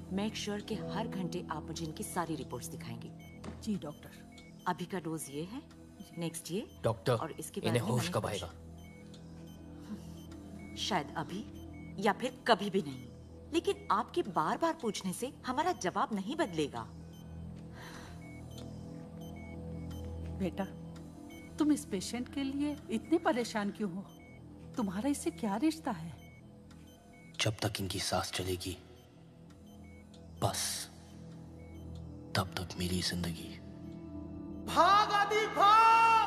Make sure कि हर घंटे आप मुझे इनकी सारी रिपोर्ट्स दिखाएंगे। जी डॉक्टर। अभी का डोज ये है, नेक्स्ट ये डॉक्टर, और इसके बाद इन्हें होश कब आएगा? शायद अभी या फिर कभी भी नहीं, लेकिन आपके बार बार पूछने से हमारा जवाब नहीं बदलेगा। बेटा, तुम इस पेशेंट के लिए इतने परेशान क्यों हो? तुम्हारा इससे क्या रिश्ता है? जब तक इनकी सांस चलेगी बस तब तक मेरी जिंदगी। भाग आदि भाग!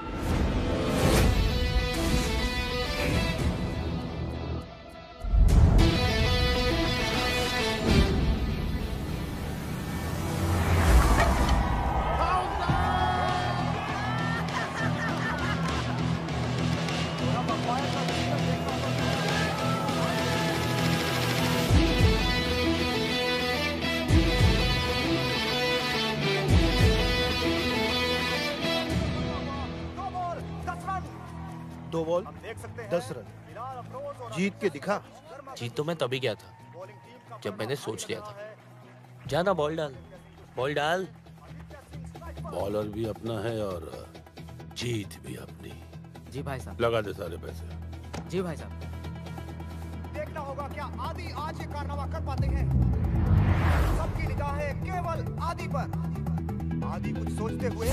दो बॉल 10 रन। जीत के दिखा। जीत तो मैं तभी गया था जब मैंने सोच लिया था। जाना, बॉल डाल, बॉल डाल। बॉलर भी अपना है और जीत भी अपनी। जी भाई साहब। लगा दे सारे पैसे। जी भाई साहब। देखना होगा क्या आदि आज ये कारनामा कर पाते हैं। सबकी निगाहें केवल आदि पर। आदि कुछ सोचते हुए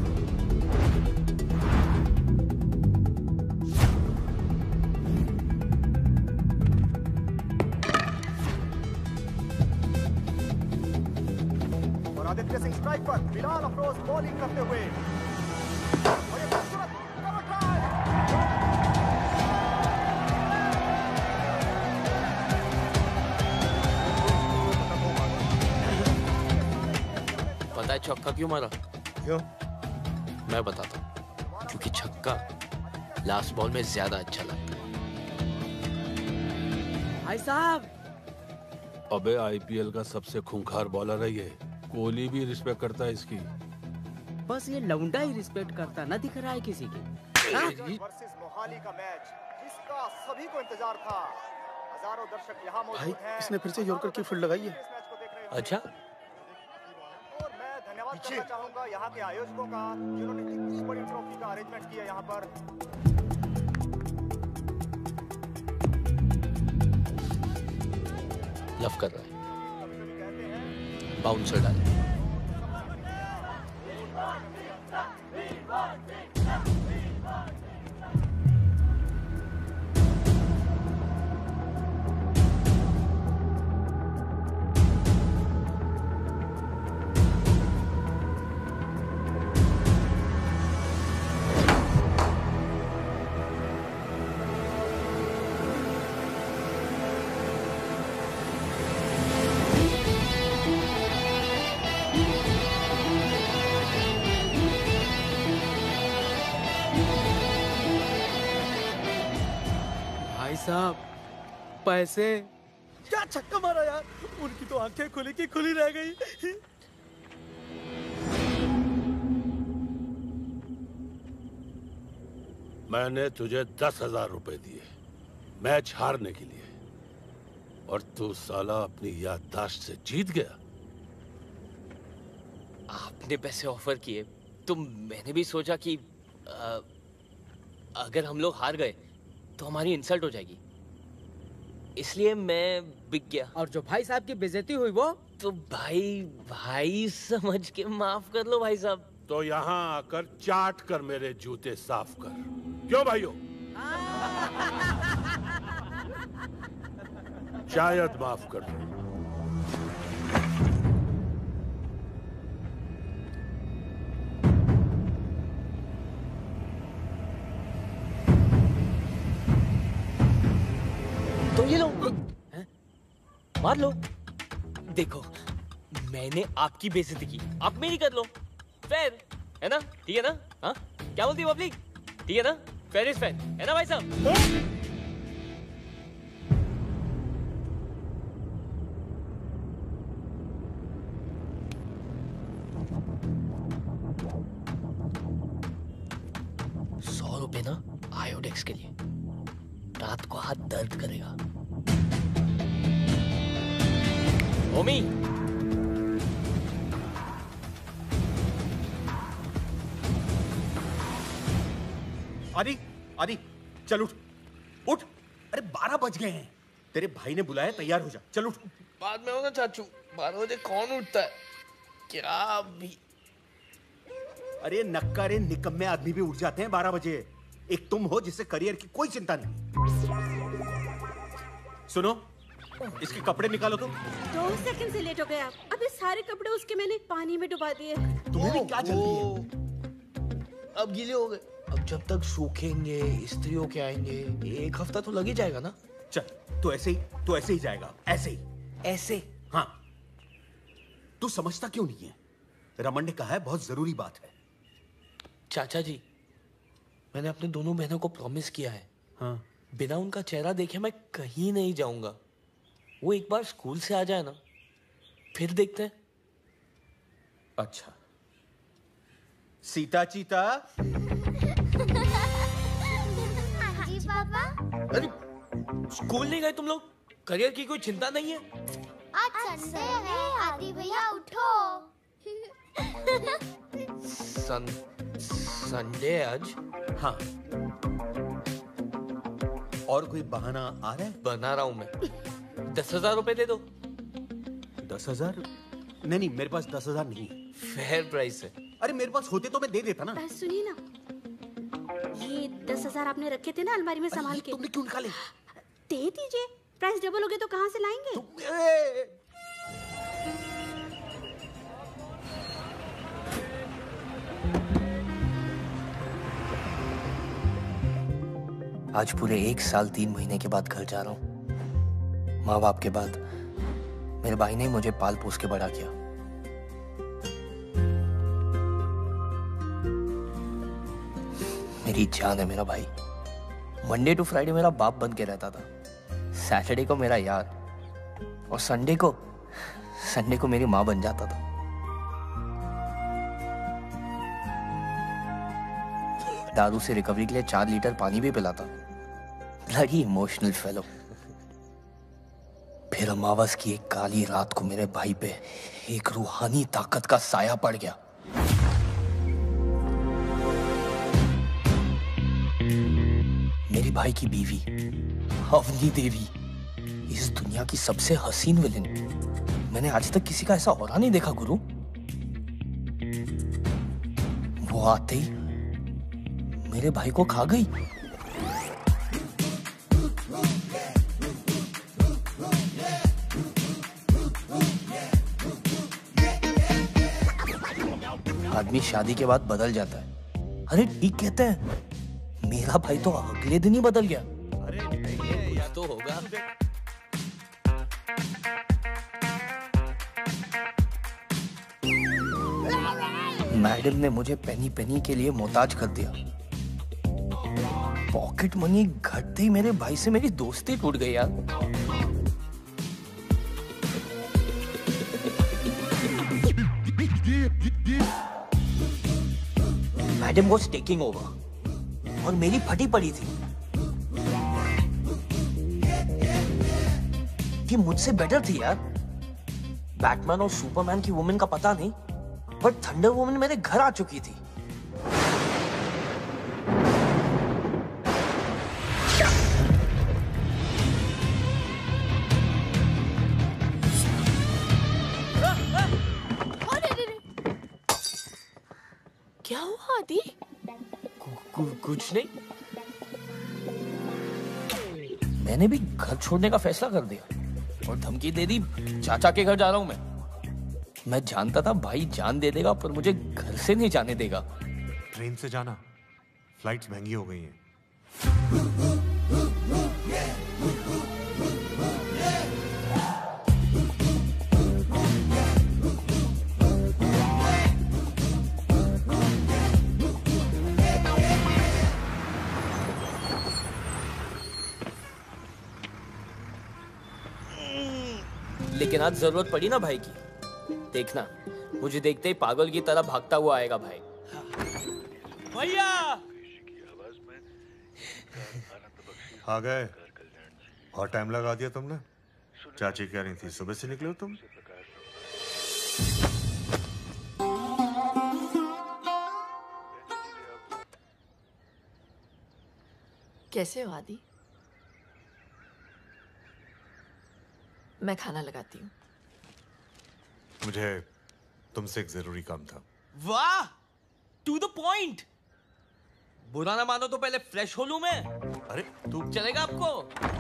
आदित्य सिंह स्ट्राइक पर, बिलाल अफरोज बॉलिंग करते हुए और ये खूबसूरत कवर ड्राइव। पता है छक्का क्यों मारा? क्यों? मैं बताता हूँ। क्योंकि छक्का लास्ट बॉल में ज्यादा अच्छा लगता है। भाई साहब। अबे आईपीएल का सबसे खूंखार बॉलर है ये। कोहली भी रिस्पेक्ट करता है इसकी। बस ये लौंडा ही रिस्पेक्ट करता ना दिख रहा है किसी के। वर्सेस मोहाली का मैच जिसका सभी को इंतजार था। हजारों दर्शक यहाँ मौजूद हैं। भाई, इसने फिर से यॉर्कर की फील्ड लगाई है। अच्छा। और मैं धन्यवाद करना चाहूंगा यहाँ के आयोजकों का जिन्होंने इतनी बड़ी ट्रॉफी का अरेंजमेंट किया यहाँ पर। लव कर रहा है। बाउंसर डाले। साहब पैसे। क्या छक्का मारा यार, उनकी तो आंखें खुली की खुली रह गई। मैंने तुझे 10,000 रुपए दिए मैच हारने के लिए और तू साला अपनी याददाश्त से जीत गया। आपने पैसे ऑफर किए तो मैंने भी सोचा कि अगर हम लोग हार गए तो हमारी इंसल्ट हो जाएगी, इसलिए मैं बिक गया। और जो भाई साहब की बेइज्जती हुई वो तो भाई समझ के माफ कर लो भाई साहब। तो यहाँ आकर चाट कर मेरे जूते साफ कर। क्यों भाइयों? शायद माफ कर दो। तो ये लो, मार लो। देखो मैंने आपकी बेइज्जती की, आप मेरी कर लो। फेयर है ना? ठीक है ना? हाँ क्या बोलती है पब्लिक? ठीक है ना? फेयर इज फेयर है ना भाई साहब? ₹100 ना आयोडेक्स के लिए, रात को हाथ दर्द करेगा। ओमी, आदि आदि चल उठ उठ। अरे 12 बज गए हैं, तेरे भाई ने बुलाया, तैयार हो जा, चल उठ। बाद में होगा चाचू, 12 बजे कौन उठता है? क्या भी। अरे नक्कारे निकम्मे आदमी भी उठ जाते हैं 12 बजे। एक तुम हो जिससे करियर की कोई चिंता नहीं। सुनो, इसके कपड़े निकालो तुम। 2 सेकंड से लेट हो गए आप। अबे सारे कपड़े उसके मैंने पानी में डुबा दिए। तुम्हें भी क्या जल्दी है? अब गीले हो गए, अब जब तक सूखेंगे इस्त्री होके आएंगे 1 हफ्ता तो लग ही जाएगा ना। चल तो ऐसे ही जाएगा, ऐसे ही। ऐसे? हाँ। तू समझता क्यों नहीं है? रमन ने कहा है बहुत जरूरी बात है। चाचा जी, मैंने अपने दोनों बहनों को प्रॉमिस किया है। हाँ। बिना उनका चेहरा देखे मैं कहीं नहीं जाऊंगा। वो एक बार स्कूल से आ जाए ना, फिर देखते हैं। अच्छा। सीता चीता। हाँ जी पापा। अरे स्कूल नहीं गए तुम लोग? करियर की कोई चिंता नहीं है? आज संडे है आदि भैया, उठो। संडे आज? हाँ। और कोई बहाना आ रहा है? बना रहा हूं मैं। 10,000 रुपए दे दो। 10,000? नहीं, मेरे पास 10,000 नहीं है। फेयर प्राइस है। अरे मेरे पास होते तो मैं दे देता ना। बस सुनिए ना, ये 10,000 आपने रखे थे ना अलमारी में संभाल के, तुमने क्यों निकाले? दे दीजिए। प्राइस डबल हो गए तो कहाँ से लाएंगे? आज पूरे 1 साल 3 महीने के बाद घर जा रहा हूँ। माँ बाप के बाद मेरे भाई ने मुझे पाल पोस के बड़ा किया। मेरी जान है मेरा भाई। मंडे टू फ्राइडे मेरा बाप बन के रहता था, सैटरडे को मेरा यार, और संडे को मेरी माँ बन जाता था। दारू से रिकवरी के लिए 4 लीटर पानी भी पिलाता। Bloody emotional fellow. फिर अमावस की एक काली रात को मेरे भाई पे एक रूहानी ताकत का साया पड़ गया। मेरे भाई की बीवी अवनी देवी, इस दुनिया की सबसे हसीन विलेन। मैंने आज तक किसी का ऐसा औरा नहीं देखा गुरु। वो आते ही मेरे भाई को खा गई। आदमी शादी के बाद बदल जाता है। अरे ठीक कहते हैं, मेरा भाई तो अगले दिन ही बदल गया। अरे नहीं है यार, तो होगा। मैडम ने मुझे पेनी पेनी के लिए मोहताज कर दिया। पॉकेट मनी घटते ही मेरे भाई से मेरी दोस्ती टूट गई यार। मैडम वाज टेकिंग ओवर और मेरी फटी पड़ी थी कि मुझसे बेटर थी यार। बैटमैन और सुपरमैन की वुमेन का पता नहीं, बट थंडर वुमन मेरे घर आ चुकी थी। क्या हुआ आदि? कुछ नहीं। मैंने भी घर छोड़ने का फैसला कर दिया और धमकी दे दी, चाचा के घर जा रहा हूं मैं जानता था भाई जान दे देगा, पर मुझे घर से नहीं जाने देगा। ट्रेन से जाना, फ्लाइट्स महंगी हो गई हैं। लेकिन आज जरूरत पड़ी ना भाई की। देखना, मुझे देखते ही पागल की तरह भागता हुआ आएगा भाई। भैया आ गए। और टाइम लगा दिया तुमने। चाची कह रही थी सुबह से निकले हो तुम। कैसे हो आदि? मैं खाना लगाती हूँ। मुझे तुमसे एक जरूरी काम था। वाह, टू द पॉइंट। बुरा ना मानो तो पहले फ्रेश हो लूं मैं। अरे तू चलेगा आपको?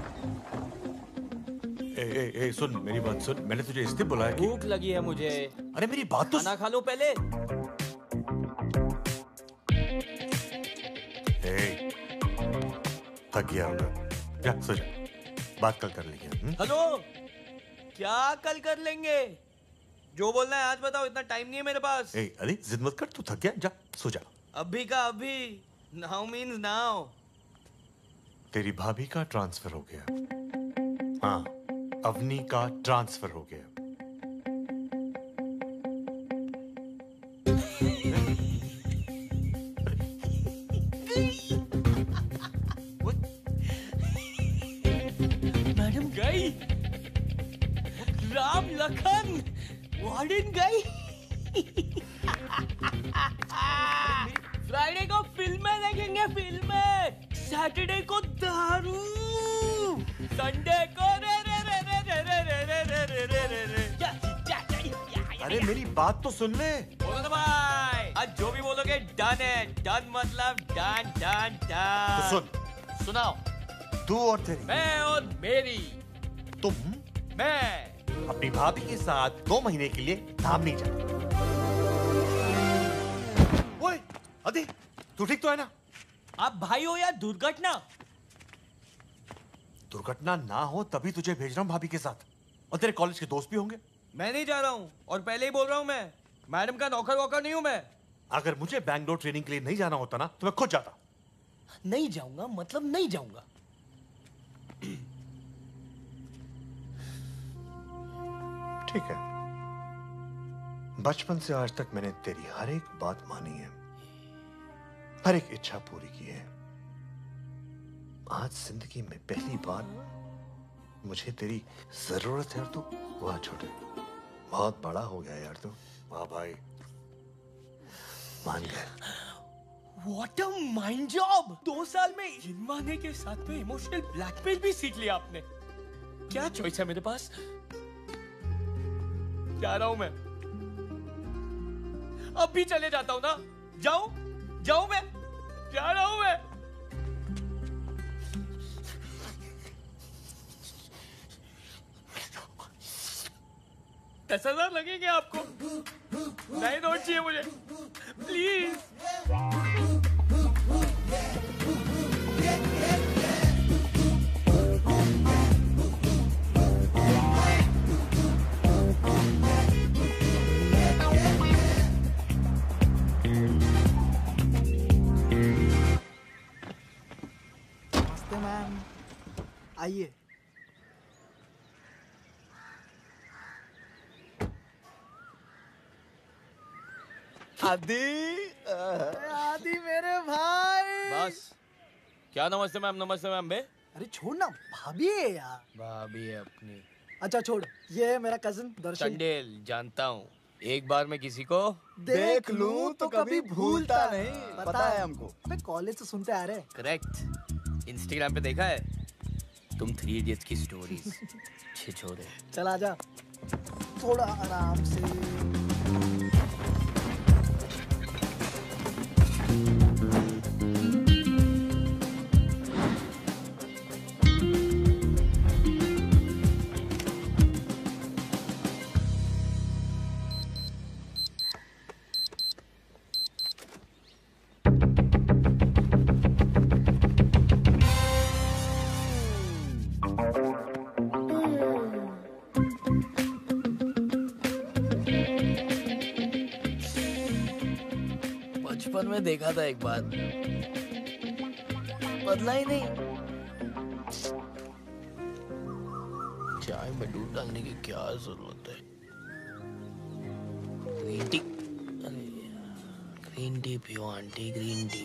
ए, सुन मेरी बात सुन। मैंने तुझे इसलिए बुलाया कि भूख लगी है मुझे। अरे मेरी बात तो खाना खा लो पहले। थक गया होगा, जा सो जा। बात कल कर लेंगे। हेलो, क्या कल कर लेंगे? जो बोलना है आज बताओ, इतना टाइम नहीं है मेरे पास। अरे जिद मत कर, तू थक गया, जा सो जा। अभी का अभी, नाउ मीन्स नाउ। तेरी भाभी का ट्रांसफर हो गया। हाँ, अवनी का ट्रांसफर हो गया। मैडम गई, राम लखन वार्डन गई। फ्राइडे को फिल्में देखेंगे, फिल्में। सैटरडे को दारू, संडे को रे रे रे रे रे रे रे रे रे रे रे रे। अरे मेरी बात तो सुन ले। बोलो तो भाई, आज जो भी बोलोगे डन है। डन मतलब डन डन डन। तो सुन, सुनाओ। तू और तेरी, मैं और मेरी, तुम, मैं अपनी भाभी के साथ 2 महीने के लिए धाम नहीं जा। ओए अदी, तू ठीक तो है ना? आप भाई हो या दुर्घटना? दुर्घटना ना हो तभी तुझे भेज रहा हूँ भाभी के साथ। और तेरे कॉलेज के दोस्त भी होंगे। मैं नहीं जा रहा हूँ, और पहले ही बोल रहा हूँ, मैं मैडम का नौकर वोकर नहीं हूँ मैं। अगर मुझे बैंगलोर ट्रेनिंग के लिए नहीं जाना होता ना तो मैं खुद जाता। नहीं जाऊंगा मतलब नहीं जाऊंगा। ठीक है, बचपन से आज तक मैंने तेरी हर एक बात मानी है, हर एक इच्छा पूरी की है। आज जिंदगी में पहली बार मुझे तेरी जरूरत है। और तू, वाह छोटे, बहुत बड़ा हो गया यार तू। वाह भाई, मान गया। What a mind job! 2 साल में इनवाने के साथ में इमोशनल ब्लैकमेल भी सीख लिया आपने। क्या चॉइस है मेरे पास? जा रहा हूं मैं, अब भी चले जाता हूं ना। जाऊं मैं, जा रहा हूं मैं। $10,000 लगेंगे आपको। नए नोट चाहिए मुझे, प्लीज। नमस्ते मैम, आइए। आदि मेरे भाई। बस, क्या नमस्ते मैम बे? अरे छोड़ ना, भाभी है यार। भाभी है अपनी। अच्छा छोड़, ये है मेरा कजिन दर्शन। चंडेल, जानता हूँ। एक बार मैं किसी को देख लूं तो कभी भूलता नहीं, पता है हमको। मैं कॉलेज से सुनते आ रहे। करेक्ट, इंस्टाग्राम पे देखा है तुम 3 इडियट्स की स्टोरीज। छिछोरे। चल आजा, थोड़ा आराम से। बचपन में देखा था एक बार, बदला ही नहीं। चाय में दूध डालने की क्या जरूरत है? ग्रीन टी, ग्रीन टी पियो aunty, green tea.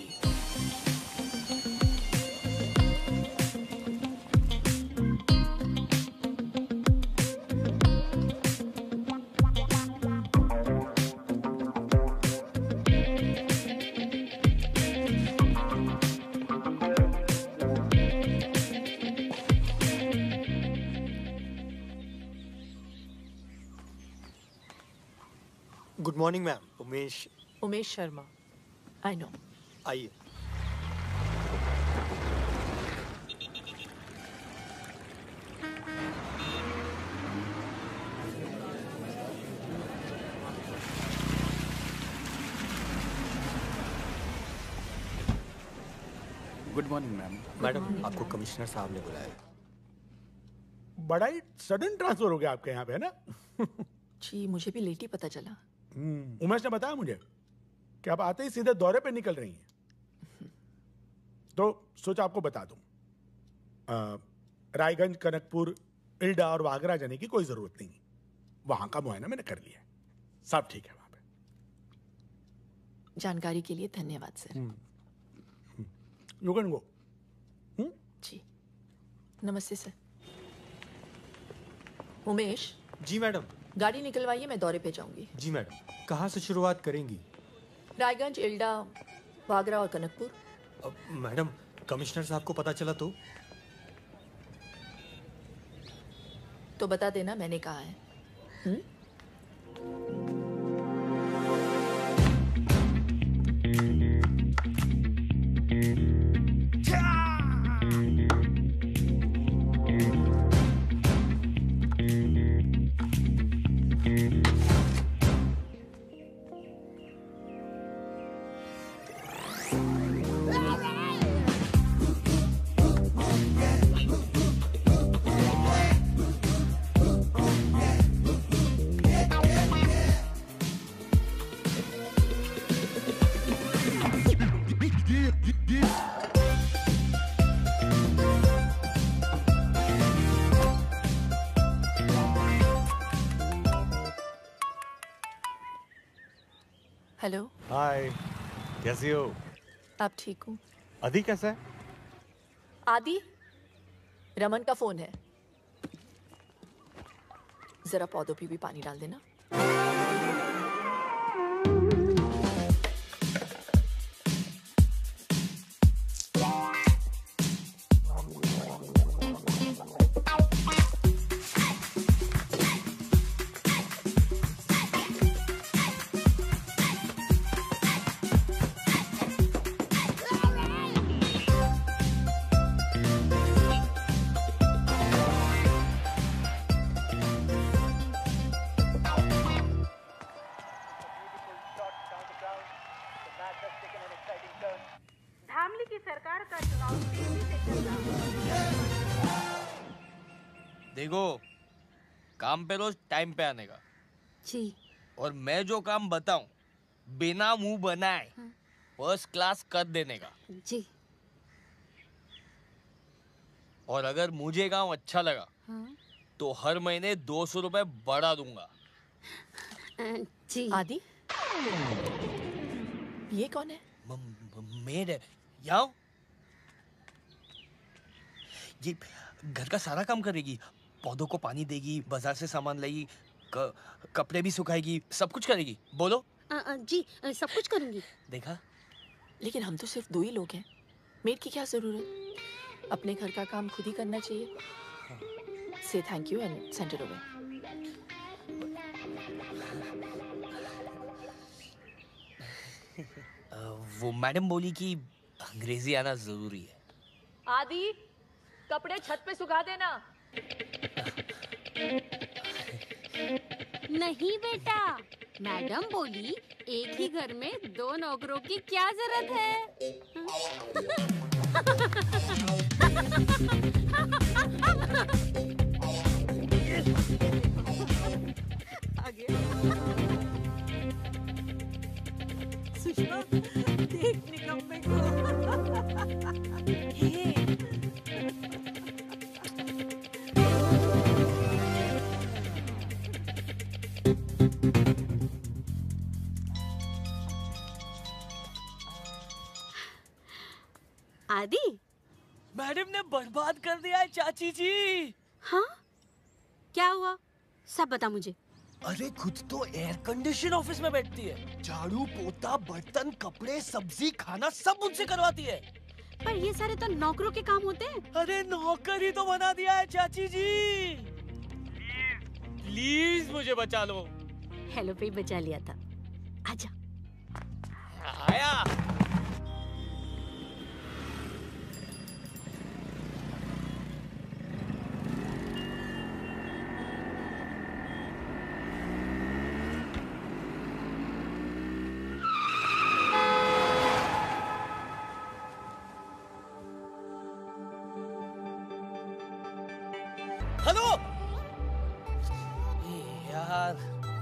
Morning ma'am. Umesh Sharma. I know. आइए। Good morning ma'am. मैडम आपको कमिश्नर साहब ने बुलाया। बड़ा ही सडन ट्रांसफर हो गया आपके यहाँ पे, है ना? जी मुझे भी लेट ही पता चला। उमेश ने बताया मुझे कि आप आते ही सीधे दौरे पे निकल रही हैं, तो सोचा आपको बता दूं। रायगंज, कनकपुर, इल्डा और वागरा जाने की कोई जरूरत नहीं। वहां का मुआयना मैंने कर लिया है, सब ठीक है वहां पे। जानकारी के लिए धन्यवाद सर। You can go. जी नमस्ते सर। उमेश। जी मैडम। गाड़ी निकलवाइए, मैं दौरे पे जाऊंगी। जी मैडम। कहाँ से शुरुआत करेंगी? रायगंज, इल्डा, वागरा और कनकपुर। मैडम कमिश्नर साहब को पता चला तो बता देना मैंने कहा है। हेलो। हाय, कैसी हो? आप ठीक हो? आदि कैसा है? आदि? रमन का फोन है, जरा पौधों पे भी पानी डाल देना। धामली की सरकार का चुनाव तेजी से चल रहा है। देखो, काम पे रोज टाइम पे आने का। जी। और मैं जो काम बताऊं बिना मुंह बनाए फर्स्ट क्लास कर देने का। जी। और अगर मुझे काम अच्छा लगा तो हर महीने 200 रुपए बढ़ा दूंगा। जी। आदि? ये कौन है? मेड है। यहाँ ये घर का सारा काम करेगी, पौधों को पानी देगी, बाजार से सामान लाएगी, कपड़े भी सुखाएगी, सब कुछ करेगी। बोलो। जी सब कुछ करूंगी। देखा? लेकिन हम तो सिर्फ 2 ही लोग हैं, मेड की क्या जरूरत? अपने घर का काम खुद ही करना चाहिए। Say thank you and send it over. वो मैडम बोली कि अंग्रेजी आना जरूरी है। आदि, कपड़े छत पे सुखा देना। नहीं बेटा, मैडम बोली एक ही घर में 2 नौकरों की क्या जरूरत सुषमा, देख निकम्मे को। आदि? मैडम ने बर्बाद कर दिया है चाची जी। हाँ? क्या हुआ? सब बता मुझे। अरे खुद तो एयर कंडीशन ऑफिस में बैठती है, झाड़ू पोता बर्तन कपड़े सब्जी खाना सब मुझसे करवाती है। पर ये सारे तो नौकरों के काम होते हैं। अरे नौकर ही तो बना दिया है चाची जी। प्लीज मुझे बचा लो। हेलो पे बचा लिया था। आजा। आया। हेलो यार।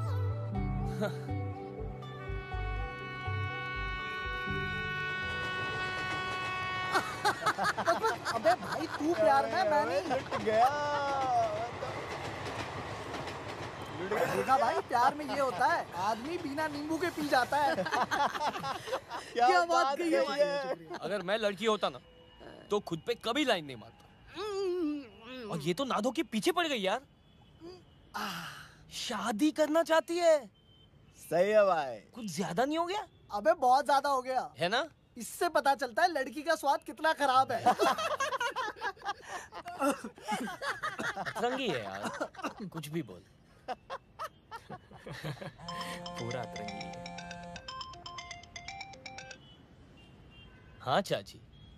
अबे भाई तू प्यार में, मैं नहीं। लुट गया। देखा भाई, प्यार में ये होता है, आदमी बिना नींबू के पी जाता है। क्या बात कही है। अगर मैं लड़की होता ना तो खुद पे कभी लाइन नहीं मारता। और ये तो नादो के पीछे पड़ गई यार। शादी करना चाहती है। सही है भाई। कुछ ज्यादा नहीं हो गया? अबे बहुत ज्यादा हो गया है ना? इससे पता चलता है लड़की का स्वाद कितना खराब है। अतरंगी है यार, कुछ भी बोल। पूरा अतरंगी है। हाँ चाची।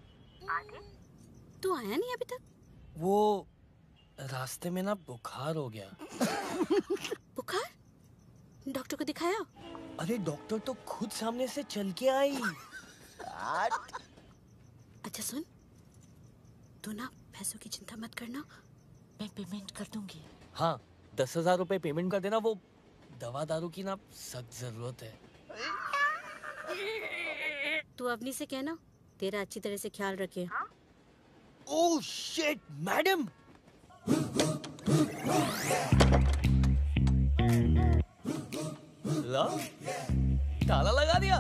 तू आया नहीं अभी तक? वो रास्ते में ना बुखार हो गया। बुखार? डॉक्टर को दिखाया? अरे डॉक्टर तो खुद सामने से चल के आई। अच्छा सुन, तू ना पैसों की चिंता मत करना, मैं पेमेंट कर दूंगी। हाँ 10,000 रुपए पेमेंट कर देना। वो दवा दारू की ना सख्त जरूरत है। तू अवनी से कहना तेरा अच्छी तरह से ख्याल रखे। Oh shit madam. ला, ताला लगा दिया।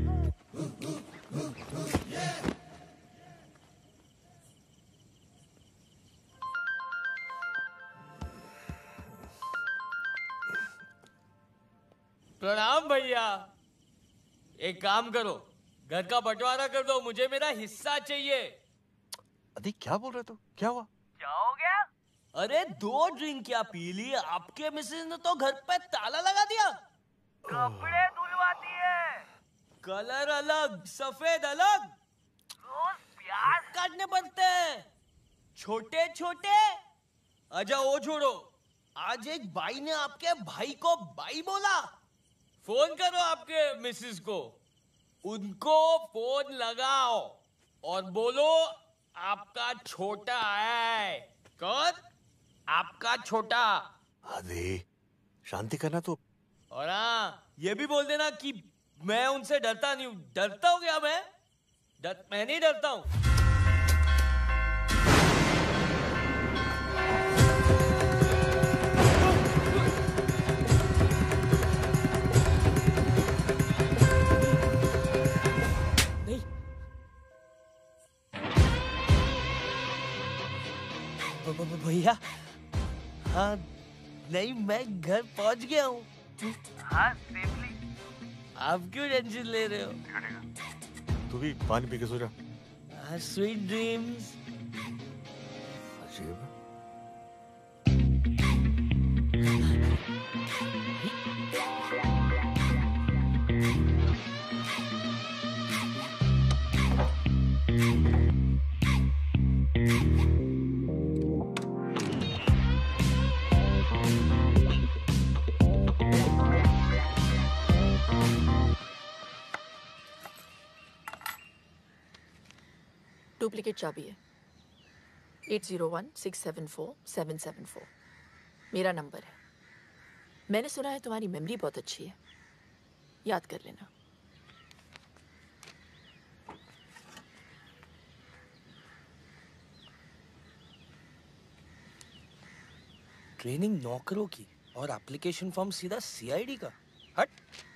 प्रणाम भैया। एक काम करो, घर का बंटवारा कर दो, मुझे मेरा हिस्सा चाहिए। अरे क्या बोल रहे तू? क्या हुआ? क्या हो गया? अरे 2 ड्रिंक क्या पी ली, आपके मिसेज ने तो घर पे ताला लगा दिया। कपड़े धुलवाती है, कलर अलग सफेद अलग, रोज प्याज काटने पड़ते हैं छोटे छोटे। अच्छा वो छोड़ो, आज एक भाई ने आपके भाई को बाई बोला। फोन करो आपके मिसेस को, उनको फोन लगाओ और बोलो आपका छोटा है। कौन? आपका छोटा। अरे शांति करना तो। और हाँ ये भी बोल देना कि मैं उनसे डरता नहीं हूँ। डरता हूँ क्या मैं? मैं नहीं डरता हूँ। भैया हाँ नहीं, मैं घर पहुंच गया हूँ। हाँ सेफली। आप क्यों टेंशन ले रहे हो? तू भी पानी पी के सो जा। Sweet dreams. अजीब। डुप्लीकेट चाबी है। 8016747774 मेरा नंबर है। मैंने सुना है तुम्हारी मेमोरी बहुत अच्छी है, याद कर लेना। ट्रेनिंग नौकरों की और एप्लीकेशन फॉर्म सीधा सीआईडी का। हट।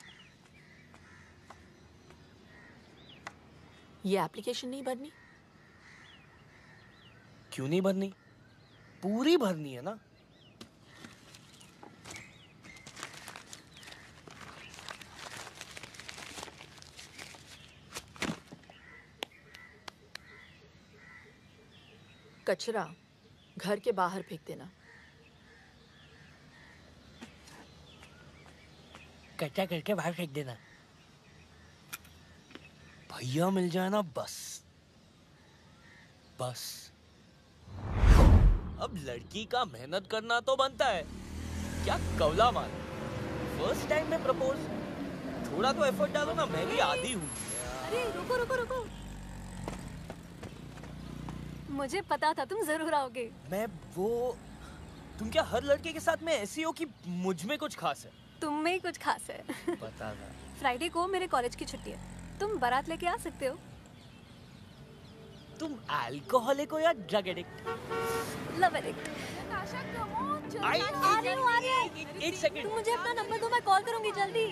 ये एप्लीकेशन नहीं भरनी? क्यों नहीं भरनी? पूरी भरनी है ना। कचरा घर के बाहर फेंक देना। कच्चा करके बाहर फेंक देना। भैया मिल जाए ना बस बस। अब लड़की का मेहनत करना तो बनता है, क्या कवला मार। फर्स्ट टाइम में प्रपोज, थोड़ा तो एफर्ट डालो ना, मैं भी आदी हूँ। अरे रुको रुको रुको, मुझे पता था तुम जरूर आओगे। मैं वो, तुम क्या हर लड़के के साथ में ऐसी हो कि मुझ में कुछ खास है? तुम में ही कुछ खास है। पता था। फ्राइडे को मेरे कॉलेज की छुट्टी है, तुम बारात लेके आ सकते हो। तुम अल्कोहलिक हो या ड्रग एडिक्ट? Love addict. एक सेकंड, तुम मुझे अपना नंबर दो, मैं कॉल करूंगी जल्दी।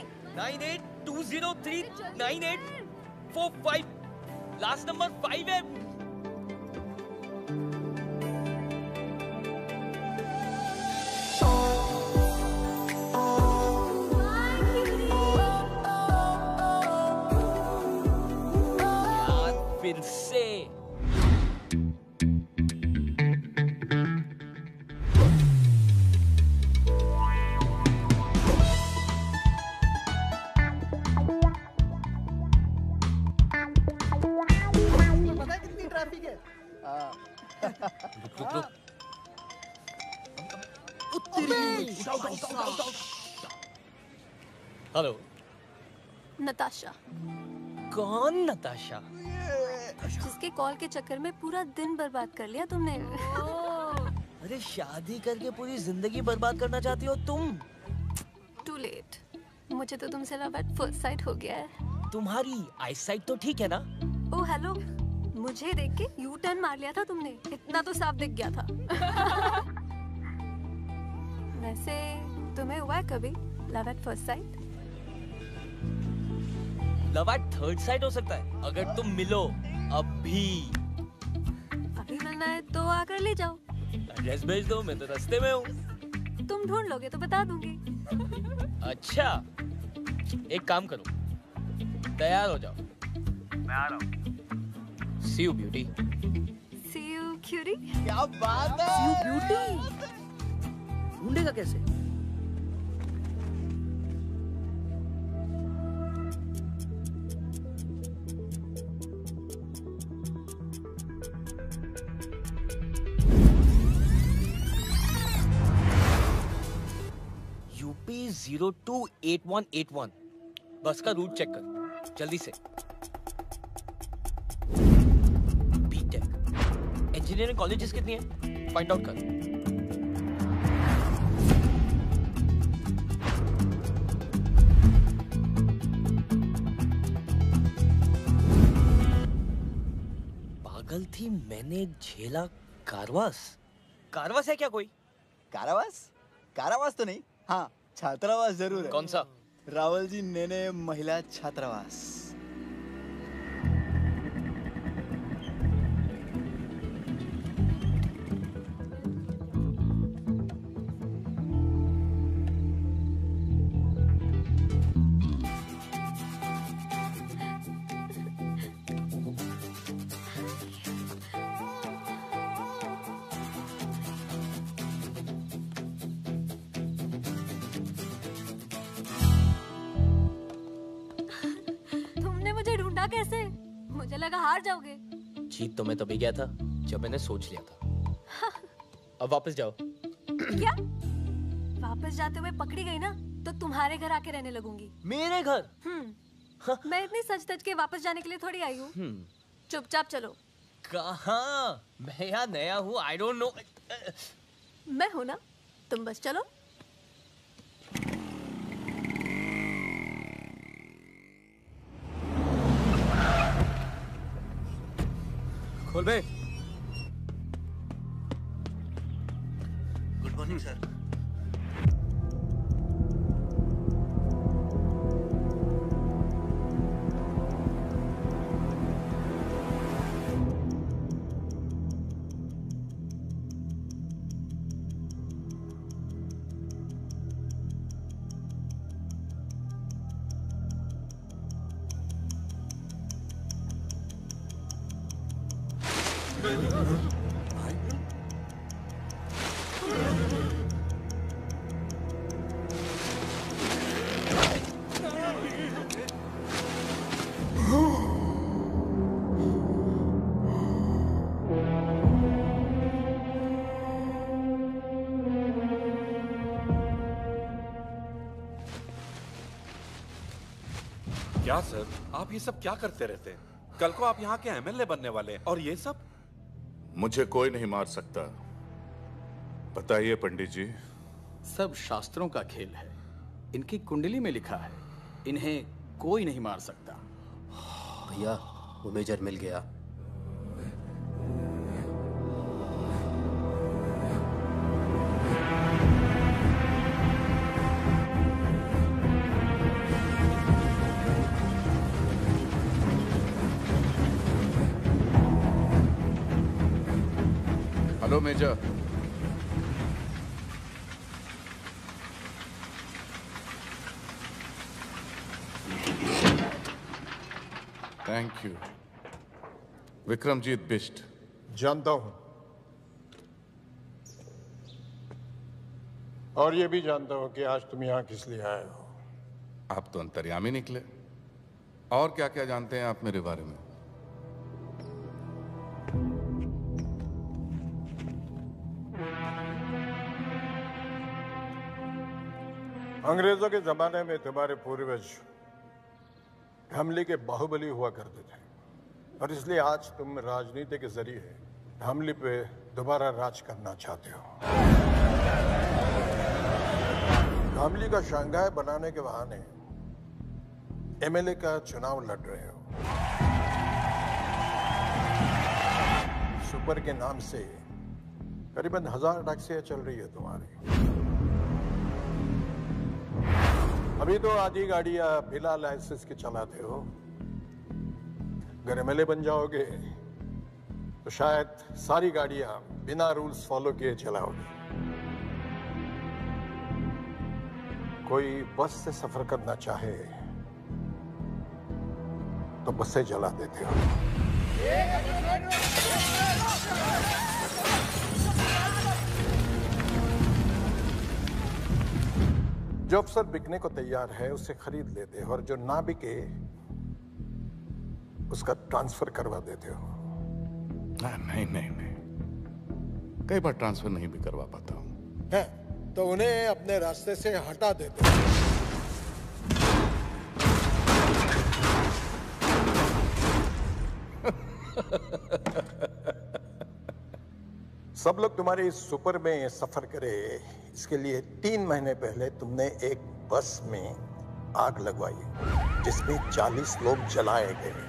9820398445, लास्ट नंबर 5 है। फिर से पता है कितनी ट्रैफिक है? रुक। Hello, Natasha. कौन नताशा? जिसके कॉल के चक्कर में पूरा दिन बर्बाद कर लिया तुमने। अरे शादी करके पूरी जिंदगी बर्बाद करना चाहती हो तुम? टू लेट, मुझे तो तुमसे लव एट फर्स्ट साइट हो गया है। तुम्हारी आई साइट तो ठीक है ना? ओ हेलो, मुझे देख के यू टर्न मार लिया था तुमने, इतना तो साफ दिख गया था। वैसे तुम्हें हुआ है कभी love at first sight? Love at third sight हो सकता है अगर तुम मिलो अभी मिलना है तो आकर ले जाओ। एड्रेस भेज दो, मैं तो रास्ते में हूँ। तुम ढूंढ लोगे तो बता दूंगी। अच्छा, एक काम करो, तैयार हो जाओ, मैं आ रहा हूँ। See you beauty. See you cutie. क्या बात है? See you beauty. ढूंढेगा कैसे? UP 028181, बस का रूट चेक कर जल्दी से। बीटेक इंजीनियरिंग कॉलेजेस कितनी है फाइंड आउट कर। पागल थी मैंने झेला कारवास। कारवास है क्या कोई? कारावास? कारावास तो नहीं, हाँ छात्रावास जरूर है। कौन सा? रावल जी नेने महिला छात्रावास। कैसे? मुझे लगा हार जाओगे। जीत तो मैं तभी गया था जब मैंने सोच लिया था। अब वापस जाओ। क्या? वापस जाते हुए पकड़ी गई ना तो तुम्हारे घर आके रहने लगूंगी। मेरे घर? मैं इतनी सच धज के वापस जाने के लिए थोड़ी आई हूँ। चुपचाप चलो। कहाँ? मैं यहाँ नया हूँ, आई डोंट नो। मैं हूँ ना, तुम बस चलो। खोल बे। Good morning sir. क्या सर, आप ये सब क्या करते रहते हैं? कल को आप यहाँ के एमएलए बनने वाले हैं और ये सब? मुझे कोई नहीं मार सकता। बताइए पंडित जी। सब शास्त्रों का खेल है। इनकी कुंडली में लिखा है, इन्हें कोई नहीं मार सकता। भैया, वो मेजर मिल गया। Hello major. Thank you. Vikramjit Bisht. जानता हूं, और ये भी जानता हूं कि आज तुम यहां किस लिए आए हो। आप तो अंतर्यामी निकले। और क्या क्या जानते हैं आप मेरे बारे में? अंग्रेजों के जमाने में तुम्हारे पूर्वज हमली के बाहुबली हुआ करते थे, और इसलिए आज तुम राजनीति के जरिए हमली पे दोबारा राज करना चाहते हो। हमली का शंघाई बनाने के बहाने एमएलए का चुनाव लड़ रहे हो। सुपर के नाम से करीबन 1000 टैक्सियां चल रही है तुम्हारी। अभी तो आधी गाड़ियां बिना लाइसेंस के चलाते हो। अगर एमएलए बन जाओगे तो शायद सारी गाड़ियां बिना रूल्स फॉलो किए चलाओगे। कोई बस से सफर करना चाहे तो बसें जला देते हो। जो अफसर बिकने को तैयार है उसे खरीद लेते हो, और जो ना बिके उसका ट्रांसफर करवा देते हो। नहीं नहीं नहीं, कई बार ट्रांसफर नहीं भी करवा पाता हूं। है तो उन्हें अपने रास्ते से हटा देते हो। सब लोग तुम्हारे इस सुपर में सफर करे, इसके लिए 3 महीने पहले तुमने एक बस में आग लगवाई जिसमें 40 लोग जलाए गए।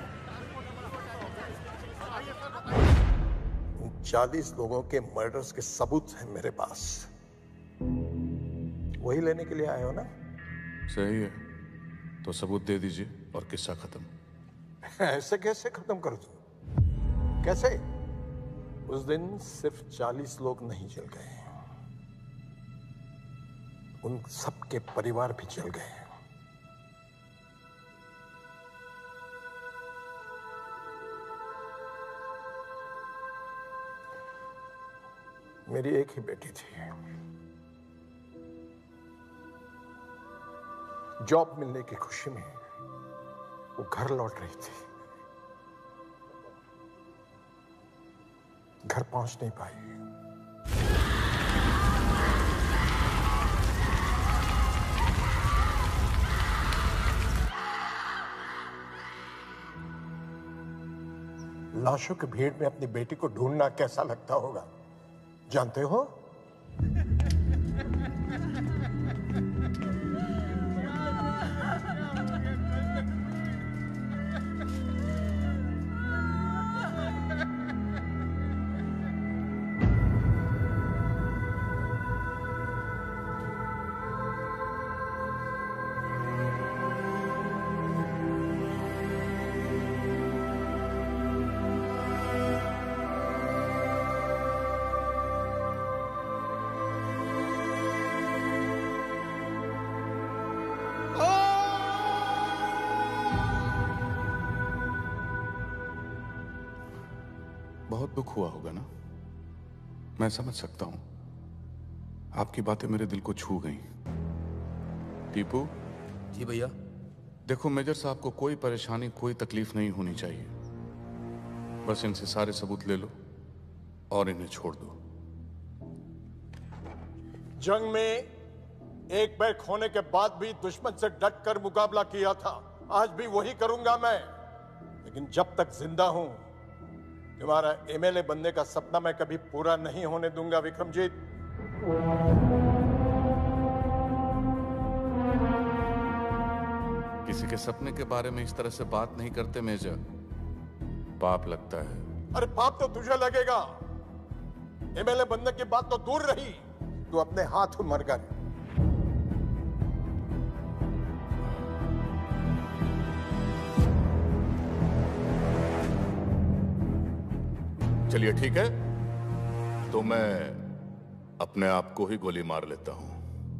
40 लोगों के मर्डर्स के सबूत हैं मेरे पास। वही लेने के लिए आए हो ना? सही है, तो सबूत दे दीजिए और किस्सा खत्म। ऐसे कैसे खत्म कर दूं? कैसे? उस दिन सिर्फ 40 लोग नहीं जल गए, उन सबके परिवार भी जल गए। मेरी एक ही बेटी थी। जॉब मिलने की खुशी में वो घर लौट रही थी। घर पहुंच नहीं पाई। लाशों की भीड़ में अपनी बेटी को ढूंढना कैसा लगता होगा, जानते हो? बहुत दुख हुआ होगा ना? मैं समझ सकता हूं। आपकी बातें मेरे दिल को छू गईं। टीपू। जी भैया। देखो मेजर साहब को कोई परेशानी, कोई तकलीफ नहीं होनी चाहिए। बस इनसे सारे सबूत ले लो और इन्हें छोड़ दो। जंग में एक पैर खोने के बाद भी दुश्मन से डट कर मुकाबला किया था। आज भी वही करूंगा मैं। लेकिन जब तक जिंदा हूं, तुम्हारा एमएलए बनने का सपना मैं कभी पूरा नहीं होने दूंगा विक्रमजीत। किसी के सपने के बारे में इस तरह से बात नहीं करते मेजर, पाप लगता है। अरे पाप तो तुझे लगेगा। एमएलए बनने की बात तो दूर रही, तू अपने हाथ मर गया। चलिए ठीक है, तो मैं अपने आप को ही गोली मार लेता हूं।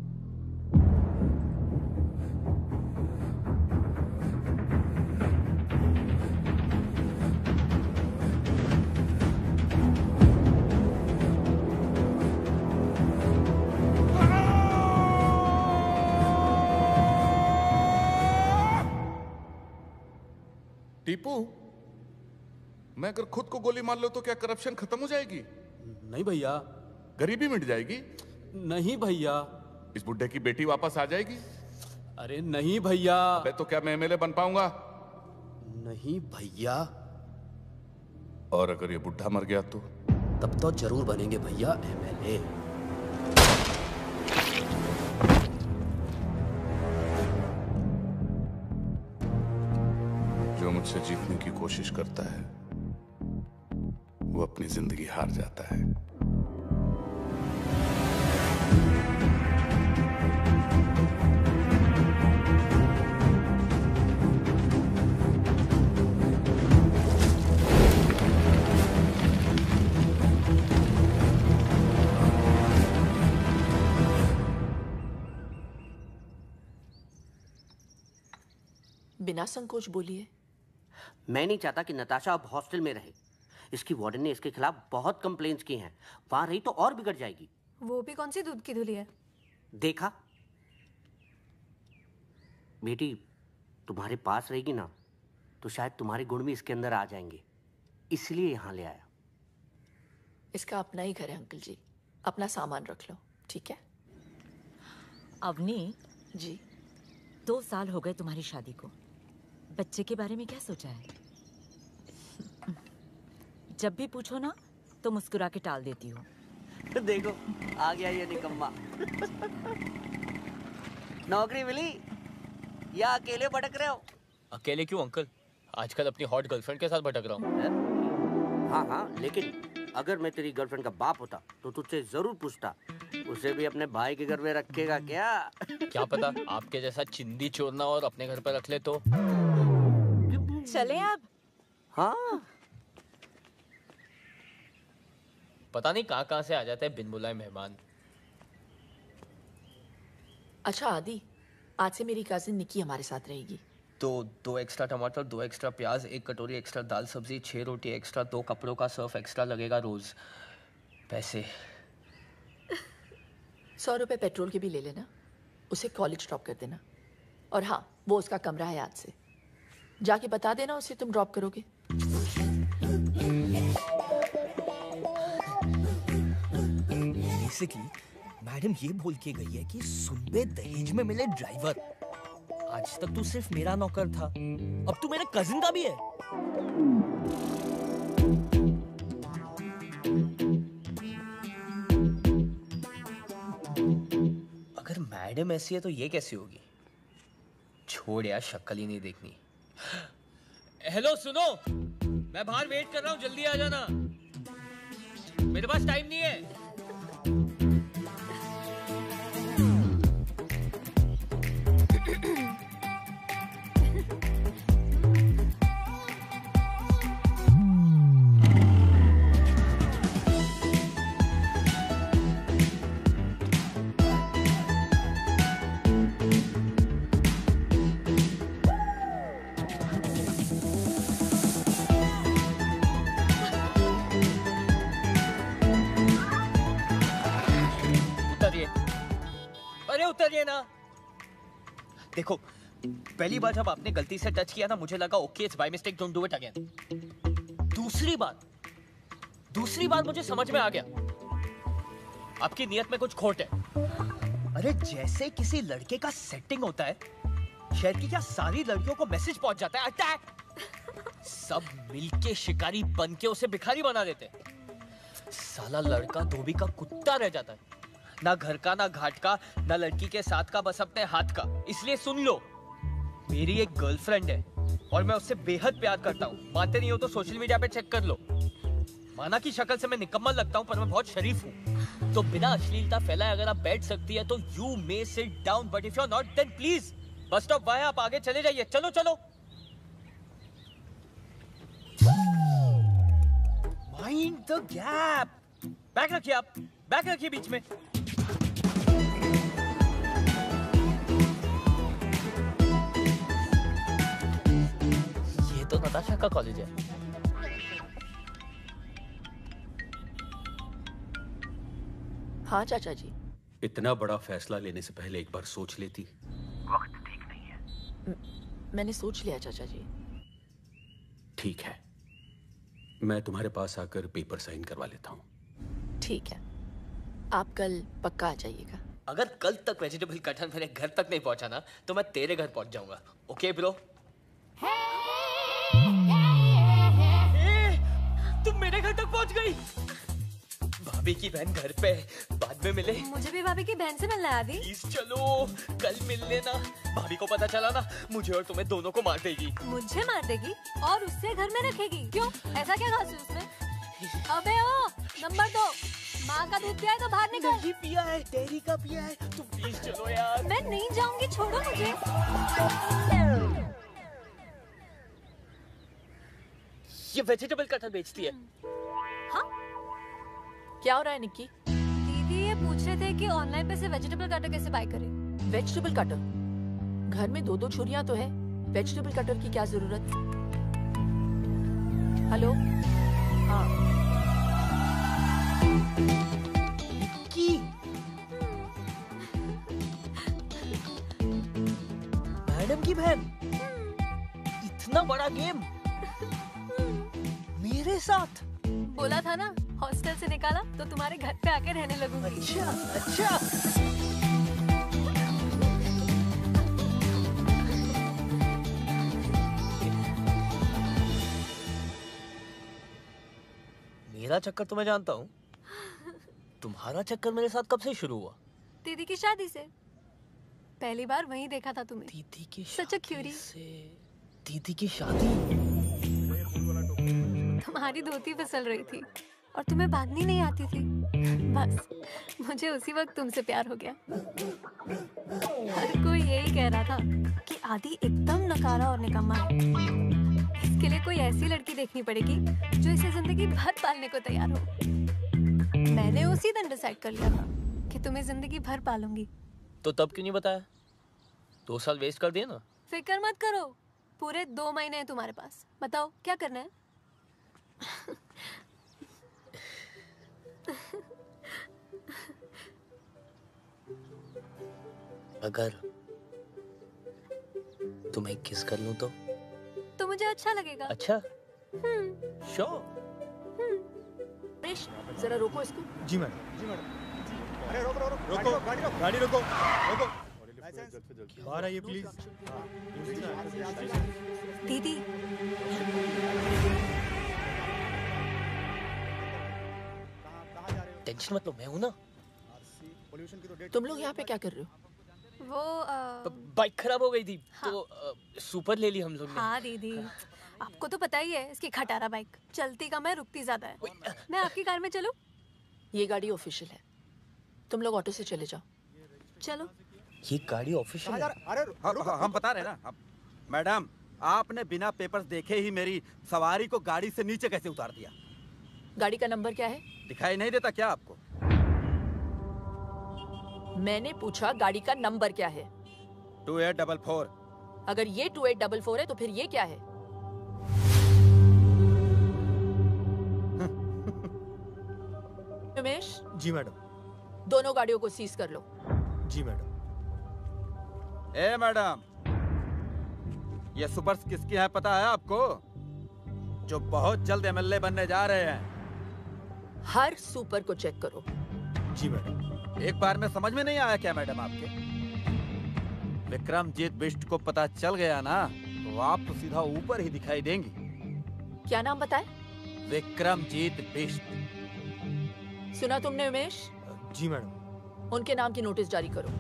टीपू, मैं अगर खुद को गोली मार लो तो क्या करप्शन खत्म हो जाएगी? नहीं भैया। गरीबी मिट जाएगी? नहीं भैया। इस बुड्ढे की बेटी वापस आ जाएगी? अरे नहीं भैया। अबे तो क्या मैं एमएलए बन पाऊंगा? नहीं भैया। और अगर ये बुड्ढा मर गया तो? तब तो जरूर बनेंगे भैया एमएलए। जो मुझसे जीतने की कोशिश करता है वो अपनी जिंदगी हार जाता है। बिना संकोच बोलिए। मैं नहीं चाहता कि नताशा अब हॉस्टल में रहे। इसकी वार्डन ने इसके खिलाफ बहुत कंप्लेंट्स की हैं। वहां रही तो और बिगड़ जाएगी। वो भी कौन सी दूध की धुली है? देखा बेटी, तुम्हारे पास रहेगी ना तो शायद तुम्हारे गुण भी इसके अंदर आ जाएंगे, इसलिए यहाँ ले आया। इसका अपना ही घर है अंकल जी, अपना सामान रख लो, ठीक है? अवनी जी, 2 साल हो गए तुम्हारी शादी को। बच्चे के बारे में क्या सोचा है? जब भी पूछो ना तो मुस्कुरा के टाल देती हो। देखो आ गया ये निकम्मा। नौकरी मिली या अकेले भटक रहे हो? अकेले क्यों अंकल, आजकल अपनी हॉट गर्लफ्रेंड के साथ भटक रहा हूँ। हाँ हाँ, लेकिन अगर मैं तेरी गर्लफ्रेंड का बाप होता तो तुझसे जरूर पूछता, उसे भी अपने भाई के घर में रखेगा क्या? क्या पता आपके जैसा चिंदी चोरना और अपने घर पर रख ले तो। चले अब। हाँ, पता नहीं कहाँ से आ जाते हैं बिन बुलाए मेहमान। अच्छा आदि, आज से मेरी कजिन निकी हमारे साथ रहेगी। तो 2 एक्स्ट्रा टमाटर, 2 एक्स्ट्रा प्याज, 1 कटोरी एक्स्ट्रा दाल सब्जी, 6 रोटी एक्स्ट्रा, 2 कपड़ों का सर्फ एक्स्ट्रा लगेगा रोज। पैसे 100 रुपए पेट्रोल के भी ले लेना, उसे कॉलेज ड्रॉप कर देना। और हाँ, वो उसका कमरा है आज से, जाके बता देना उसे तुम ड्रॉप करोगे। बेसिकली मैडम ये बोल के गई है कि सुनबे दहेज में मिले ड्राइवर। आज तक तू सिर्फ मेरा नौकर था, अब तू मेरे कजिन का भी है। अगर मैडम ऐसी है तो ये कैसी होगी? छोड़ यार, शक्ल ही नहीं देखनी। हेलो सुनो, मैं बाहर वेट कर रहा हूँ, जल्दी आ जाना, मेरे पास टाइम नहीं है। उतरिए ना। देखो, पहली बार जब आपने गलती से टच किया ना, मुझे लगा okay it's by mistake, don't do it again. दूसरी बार मुझे समझ में आ गया आपकी नियत में कुछ खोट है। अरे जैसे किसी लड़के का सेटिंग होता है शहर की क्या सारी लड़कियों को मैसेज पहुंच जाता है अटैक। सब मिलके शिकारी बन के उसे भिखारी बना देते। साला लड़का धोबी का कुत्ता रह जाता है, ना घर का ना घाट का ना लड़की के साथ का, बस अपने हाथ का। इसलिए सुन लो, मेरी एक गर्लफ्रेंड है और मैं उससे बेहद प्यार करता हूँ। मानते नहीं हो तो सोशल मीडिया पे चेक कर लो। माना की शक्ल से मैं निकम्मा लगता हूँ पर मैं बहुत शरीफ हूँ। तो बिना अश्लीलता फैलाए अगर आप बैठ सकती है तो you may sit down, but if you are not then please bus stop वहाँ, आप आगे चले जाइए। चलो चलो। Mind the gap. बैग रखिए, आप बैग रखिए बीच में। ये तो नताशा का कॉलेज है। हाँ चाचा जी। इतना बड़ा फैसला लेने से पहले एक बार सोच लेती। वक्त ठीक नहीं है। मैंने सोच लिया चाचा जी। ठीक है, मैं तुम्हारे पास आकर पेपर साइन करवा लेता हूँ। ठीक है, आप कल पक्का आ जाइएगा। अगर कल तक वेजिटेबल कटहल मेरे घर तक नहीं पहुंचा ना तो मैं तेरे घर पहुंच जाऊंगा। Okay bro? तुम मेरे घर तक पहुंच गई। भाभी की बहन घर पे, बाद में मिले। मुझे भी भाभी की बहन से मिलना है आदि। प्लीज चलो, कल मिल लेना। भाभी को पता चला ना मुझे और तुम्हें दोनों को मार देगी। मुझे मार देगी और उससे घर में रखेगी? क्यों, ऐसा क्या खास है उसमें? अबे ओ, नंबर 2, माँ का दूध पिया है तो बाहर निकल। नहीं पिया है, डेयरी का पिया है। तुम प्लीज चलो यार। मैं नहीं जाऊंगी, छोड़ो मुझे। ये वेजिटेबल कटहल बेचती है। हाँ? क्या हो रहा है निक्की? दीदी ये पूछ रहे थे कि ऑनलाइन पे से वेजिटेबल कटर कैसे बाय करें। Vegetable cutter? घर में 2-2 छुरियां तो है, वेजिटेबल कटर की क्या जरूरत? हेलो? हाँ। निक्की, मैडम की बहन, इतना बड़ा गेम मेरे साथ। बोला था ना, हॉस्टल से निकाला तो तुम्हारे घर पे आके रहने लगूंगी। अच्छा अच्छा। मेरा चक्कर तो मैं जानता हूँ, तुम्हारा चक्कर मेरे साथ कब से शुरू हुआ? दीदी की शादी से। पहली बार वहीं देखा था तुम्हें। दीदी की सच क्यूरी से? दीदी की शादी? तुम्हारी धोती फिसल रही थी और तुम्हें बांधनी नहीं आती थी। बस मुझे उसी वक्त तुमसे प्यार हो गया। हर कोई यही कह रहा था कि आदि एकदम नकारा और निकम्मा है। इसके लिए कोई ऐसी लड़की देखनी पड़ेगी जो इसे जिंदगी भर पालने को तैयार हो। मैंने उसी दिन डिसाइड कर लिया था कि तुम्हें जिंदगी भर पालूंगी। तो तब क्यों नहीं बताया? 2 साल वेस्ट कर दिए ना। फिक्र मत करो, पूरे 2 महीने हैं तुम्हारे पास। बताओ क्या करना है? अगर तुम्हें किस कर लूं तो मुझे अच्छा लगेगा। अच्छा? श्योर। जरा रोको इसको। जी मैडम। जी मैडम। अरे रोको रोको रोको, गाड़ी रोको रोको। बाहर आइए प्लीज। दीदी टेंशन मत लो, मैं हूं ना। तुम लोग यहाँ पे क्या कर रहे हो? वो बाइक खराब हो गई थी। हाँ। तो सुपर ले ली हम लोग ने। हाँ दीदी, आपको तो पता ही है इसकी खटारा बाइक चलती कम है, रुकती ज्यादा है। मैं आपकी कार में चलूं? ये गाड़ी ऑफिशियल है, तुम लोग ऑटो से चले जाओ। चलो। ये गाड़ी ऑफिशियल है? अरे हम बता रहे ना मैडम, आपने बिना पेपर्स देखे ही मेरी सवारी को गाड़ी से नीचे कैसे उतार दिया? गाड़ी का नंबर क्या है? दिखाई नहीं देता क्या आपको? मैंने पूछा गाड़ी का नंबर क्या है? 2844। अगर ये 2844 है तो फिर ये क्या है? उमेश। जी मैडम। दोनों गाड़ियों को सीज कर लो। जी मैडम। ए मैडम, ये सुपर्स किसकी है पता है आपको? जो बहुत जल्द एमएलए बनने जा रहे हैं। हर सुपर को चेक करो। जी मैडम। एक बार में समझ में नहीं आया क्या मैडम आपके? विक्रमजीत बिष्ट को पता चल गया ना तो आप तो सीधा ऊपर ही दिखाई देंगी। क्या नाम बताए? विक्रमजीत बिष्ट। सुना तुमने उमेश? जी मैडम। उनके नाम की नोटिस जारी करो।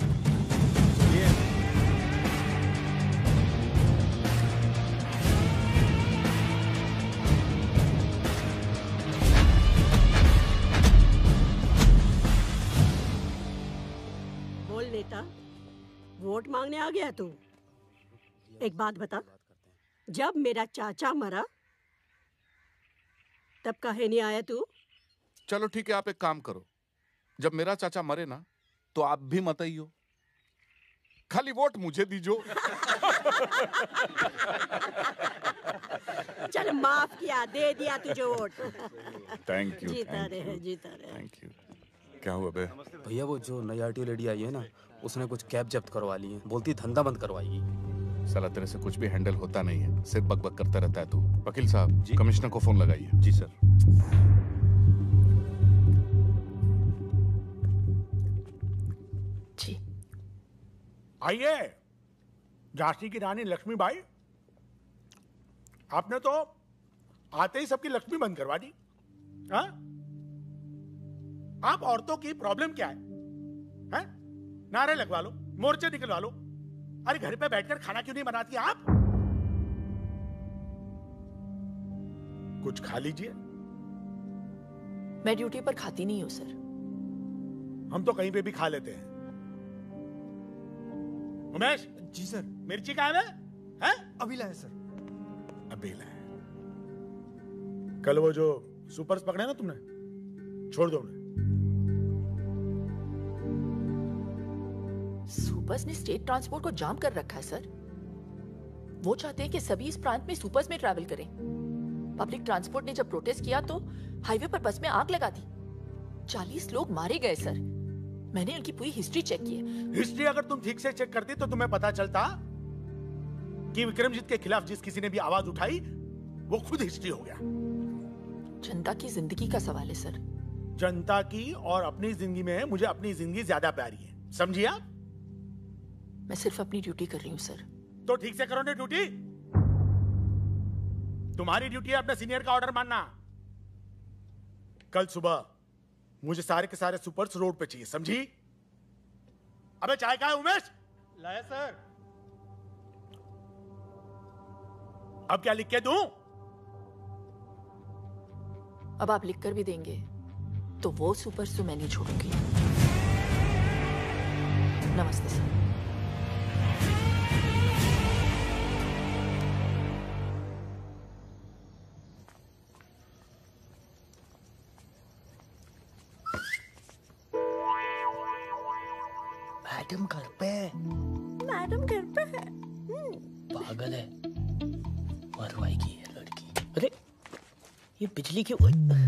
बोल नेता, वोट मांगने आ गया तू? एक बात बता, जब मेरा चाचा मरा तब काहे नहीं आया तू? चलो ठीक है, आप एक काम करो, जब मेरा चाचा मरे ना तो आप भी मत आइयो, खाली वोट मुझे दीजो। चल माफ किया, दे दिया तुझे वोट। Thank you. जीता रहे, जीता रहे। Thank you. क्या हुआ बे? भैया वो जो नई आरटीओ लेडी आई है ना, उसने कुछ कैब जब्त करवा ली है, बोलती धंधा बंद करवाएगी। साला तेरे से कुछ भी हैंडल होता नहीं है, सिर्फ बकबक करता रहता है तू। वकील साहब जी, कमिश्नर को फोन लगाइए। जी सर। जी आइए। झांसी की रानी लक्ष्मीबाई, आपने तो आते ही सबकी लक्ष्मी बंद करवा दी। हाँ? आप औरतों की प्रॉब्लम क्या है? हैं? नारे लगवा लो, मोर्चे निकलवा लो। अरे घर पे बैठकर खाना क्यों नहीं बनाती आप? कुछ खा लीजिए। मैं ड्यूटी पर खाती नहीं हूँ सर। हम तो कहीं पे भी खा लेते हैं। उमेश। जी सर। मिर्ची कहाँ है? हैं? अभी लाए सर। अभी लाए। कल वो जो सुपर्स पकड़े ना तुमने, छोड़ दो उन्हें। सुपर्स ने स्टेट ट्रांसपोर्ट को जाम कर रखा है सर। वो चाहते हैं कि सभी इस प्रांत में सुपर्स में ट्रैवल करें। पब्लिक ट्रांसपोर्ट ने जब प्रोटेस्ट किया तो हाईवे पर बस में आग लगा दी। 40 लोग मारे गए सर। मैंने उनकी पूरी हिस्ट्री चेक की है। हिस्ट्री अगर तुम ठीक से चेक करती तो तुम्हें पता चलता कि विक्रमजीत के खिलाफ जिस किसी ने भी आवाज उठाई वो खुद हिस्ट्री हो गया। जनता की जिंदगी का सवाल है सर। जनता की और अपनी जिंदगी में मुझे अपनी जिंदगी ज्यादा प्यारी है, समझिए आप? मैं सिर्फ अपनी ड्यूटी कर रही हूँ सर। तो ठीक से करो ना ड्यूटी। तुम्हारी ड्यूटी है अपने सीनियर का ऑर्डर मानना। कल सुबह मुझे सारे के सारे सुपर्स रोड पे चाहिए, समझी? अबे चाय कहाँ है उमेश? लाया सर। अब क्या लिख के दूं? अब आप लिख कर भी देंगे तो वो सुपर्स तो मैं नहीं छोड़ूंगी। नमस्ते सर। मैडम घर पे है। मैडम घर पे है। पागल है, मरवाएगी ये लड़की। अरे ये बिजली क्यों?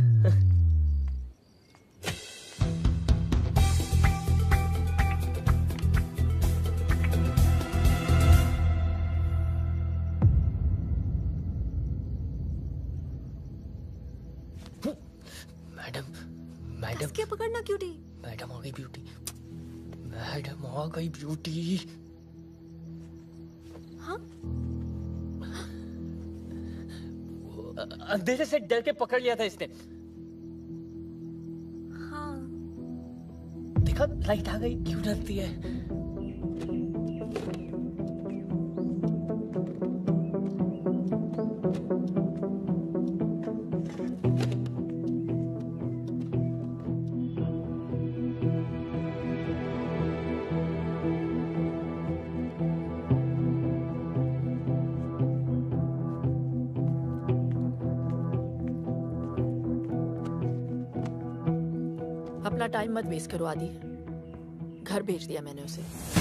मैडम क्या पकड़ना क्यूटी? मैडम आ गई ब्यूटी। मैडम आ गई ब्यूटी। हाँ? अंधेरे से डर के पकड़ लिया था इसने। हाँ। देखा, लाइट आ गई। क्यों डरती है? अपना टाइम मत वेस्ट करो आदि। घर भेज दिया मैंने उसे।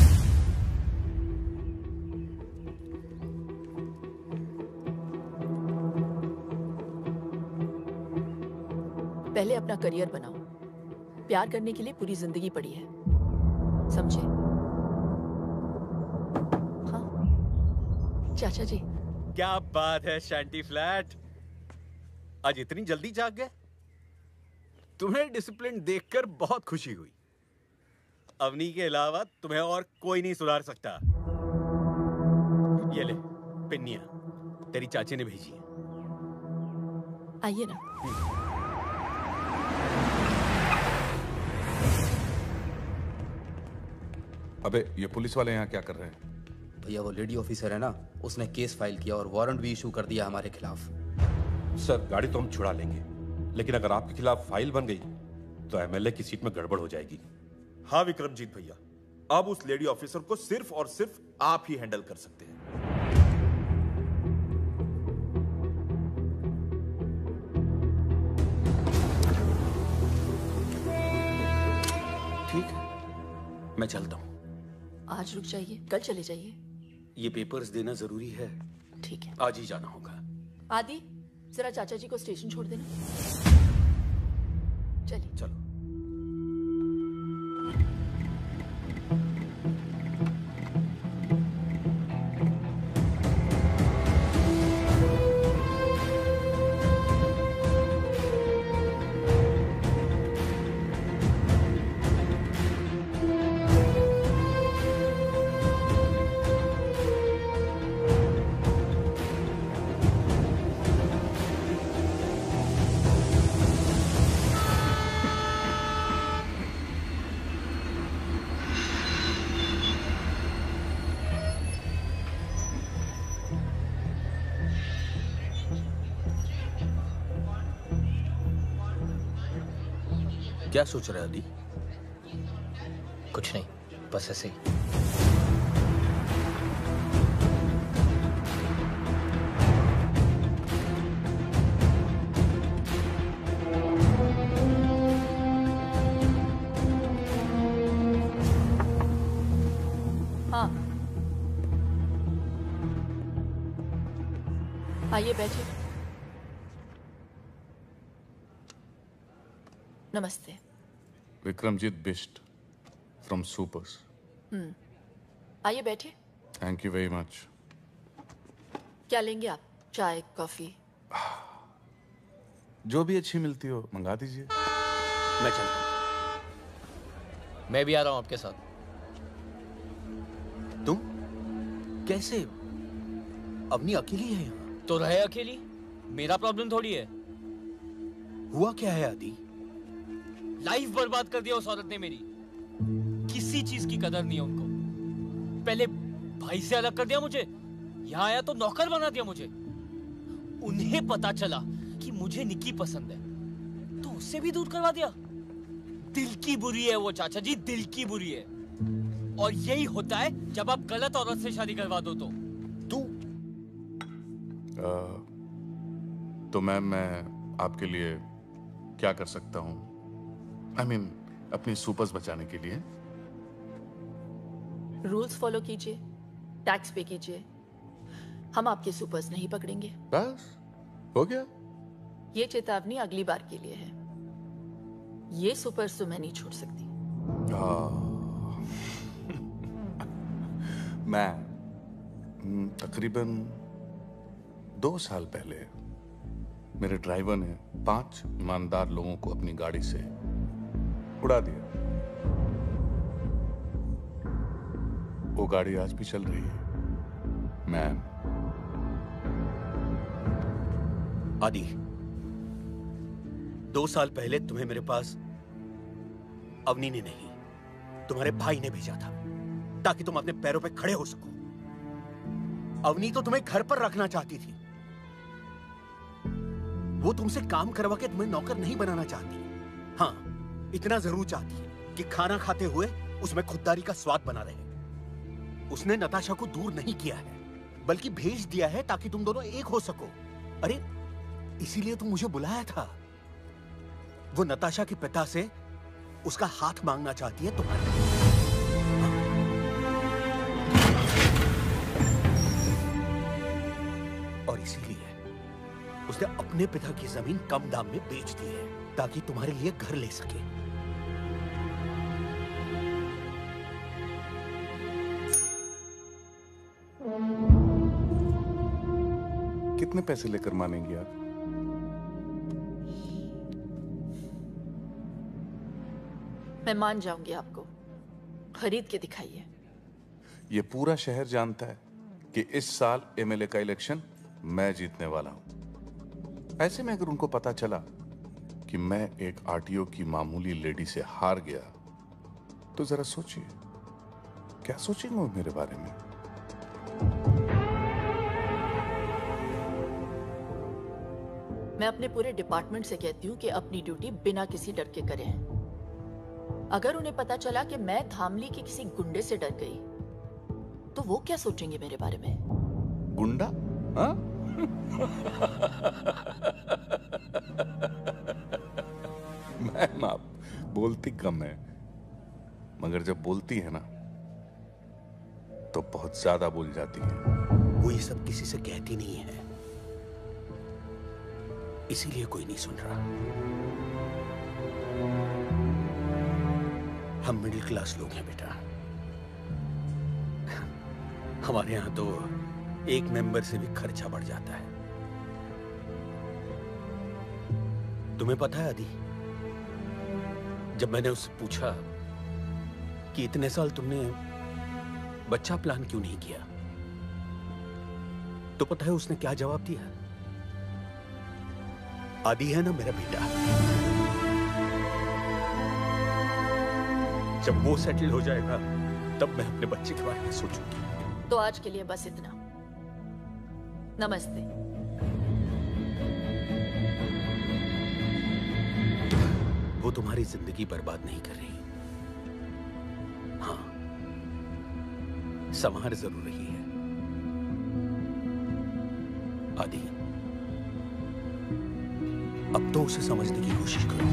पहले अपना करियर बनाओ। प्यार करने के लिए पूरी जिंदगी पड़ी है, समझे? हाँ चाचा जी। क्या बात है शांति फ्लैट, आज इतनी जल्दी जाग गए? तुम्हें डिसिप्लिन देखकर बहुत खुशी हुई। अवनी के अलावा तुम्हें और कोई नहीं सुधार सकता। ये ले पिन्निया, तेरी चाची ने भेजी है। आइए ना। अबे ये पुलिस वाले यहाँ क्या कर रहे हैं? भैया वो लेडी ऑफिसर है ना, उसने केस फाइल किया और वारंट भी इशू कर दिया हमारे खिलाफ। सर गाड़ी तो हम छुड़ा लेंगे, लेकिन अगर आपके खिलाफ फाइल बन गई तो एमएलए की सीट में गड़बड़ हो जाएगी। हाँ विक्रमजीत भैया, अब उस लेडी ऑफिसर को सिर्फ और सिर्फ आप ही हैंडल कर सकते हैं। ठीक है, मैं चलता हूँ। आज रुक जाइए, कल चले जाइए। ये पेपर्स देना जरूरी है। ठीक है। आज ही जाना होगा। आदि, जरा चाचा जी को स्टेशन छोड़ देना। चलिए। चलो। क्या सोच रहे आदि? कुछ नहीं, बस ऐसे ही। हाँ, आइए बैठिए। नमस्ते। Vikramjit Bisht from Supers. आइए बैठिए। Thank you very much. क्या लेंगे आप? चाय, कॉफी? जो भी अच्छी मिलती हो मंगा दीजिए। मैं चलता हूँ। मैं भी आ रहा हूँ आपके साथ। तुम कैसे? अवनी अकेली है यहाँ? तो रहे अकेली, मेरा प्रॉब्लम थोड़ी है। हुआ क्या है आदि? लाइफ बर्बाद कर दिया उस औरत ने मेरी। किसी चीज की कदर नहीं है उनको। पहले भाई से अलग कर दिया मुझे, यहाँ आया तो नौकर बना दिया मुझे। उन्हें पता चला कि मुझे निकी पसंद है तो उससे भी दूर करवा दिया। दिल की बुरी है वो चाचा जी, दिल की बुरी है। और यही होता है जब आप गलत औरत से शादी करवा दो तो। तो मैम मैं आपके लिए क्या कर सकता हूँ? I mean, अपनी सुपर्स बचाने के लिए। रूल्स फॉलो कीजिए, टैक्स पे कीजिए। हम आपके सुपर्स नहीं पकड़ेंगे। बस हो गया। ये चेतावनी अगली बार के लिए है। ये सुपर्स तो मैं नहीं छोड़ सकती। मैं तकरीबन 2 साल पहले मेरे ड्राइवर ने 5 ईमानदार लोगों को अपनी गाड़ी से उड़ा दिया। वो गाड़ी आज भी चल रही है। मैम आदि, 2 साल पहले तुम्हें मेरे पास अवनी ने नहीं, तुम्हारे भाई ने भेजा था ताकि तुम अपने पैरों पे खड़े हो सको। अवनी तो तुम्हें घर पर रखना चाहती थी। वो तुमसे काम करवा के तुम्हें नौकर नहीं बनाना चाहती। हाँ, इतना जरूर चाहती है कि खाना खाते हुए उसमें खुददारी का स्वाद बना रहे। उसने नताशा को दूर नहीं किया है, बल्कि भेज दिया है ताकि तुम दोनों एक हो सको। अरे इसीलिए तुम मुझे बुलाया था। वो नताशा के पिता से उसका हाथ मांगना चाहती है तुम्हारे। और इसीलिए उसने अपने पिता की जमीन कम दाम में बेच दी है ताकि तुम्हारे लिए घर ले सके। कितने पैसे लेकर मानेंगी आप? मैं मान जाऊंगी आपको। खरीद के दिखाइए। ये पूरा शहर जानता है कि इस साल एमएलए का इलेक्शन मैं जीतने वाला हूं। ऐसे में अगर उनको पता चला कि मैं एक आरटीओ की मामूली लेडी से हार गया, तो जरा सोचिए क्या सोचेंगे वो मेरे बारे में। मैं अपने पूरे डिपार्टमेंट से कहती हूँ कि अपनी ड्यूटी बिना किसी डर के करें। अगर उन्हें पता चला कि मैं धामली के किसी गुंडे से डर गई, तो वो क्या सोचेंगे मेरे बारे में? गुंडा? हाँ? मैम आप बोलती कम है, मगर जब बोलती है ना तो बहुत ज्यादा बोल जाती है। वो ये सब किसी से कहती नहीं है, इसीलिए कोई नहीं सुन रहा। हम मिडिल क्लास लोग हैं बेटा। हमारे यहां तो एक मेंबर से भी खर्चा बढ़ जाता है। तुम्हें पता है आदि, जब मैंने उससे पूछा कि इतने साल तुमने बच्चा प्लान क्यों नहीं किया, तो पता है उसने क्या जवाब दिया? आदि है ना मेरा बेटा, जब वो सेटल हो जाएगा तब मैं अपने बच्चे के बारे में सोचूंगी। तो आज के लिए बस इतना। नमस्ते। वो तुम्हारी जिंदगी बर्बाद नहीं कर रही। हाँ, संभार जरूर रही है। आदि, अब तो उसे समझने की कोशिश करो।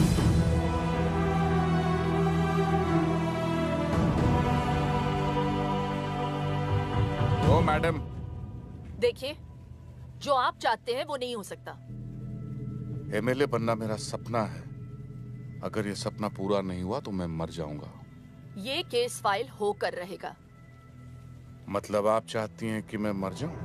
ओ मैडम, देखिए, जो आप चाहते हैं वो नहीं हो सकता। एमएलए बनना मेरा सपना है। अगर ये सपना पूरा नहीं हुआ तो मैं मर जाऊंगा। ये केस फाइल होकर रहेगा। मतलब आप चाहती हैं कि मैं मर जाऊं?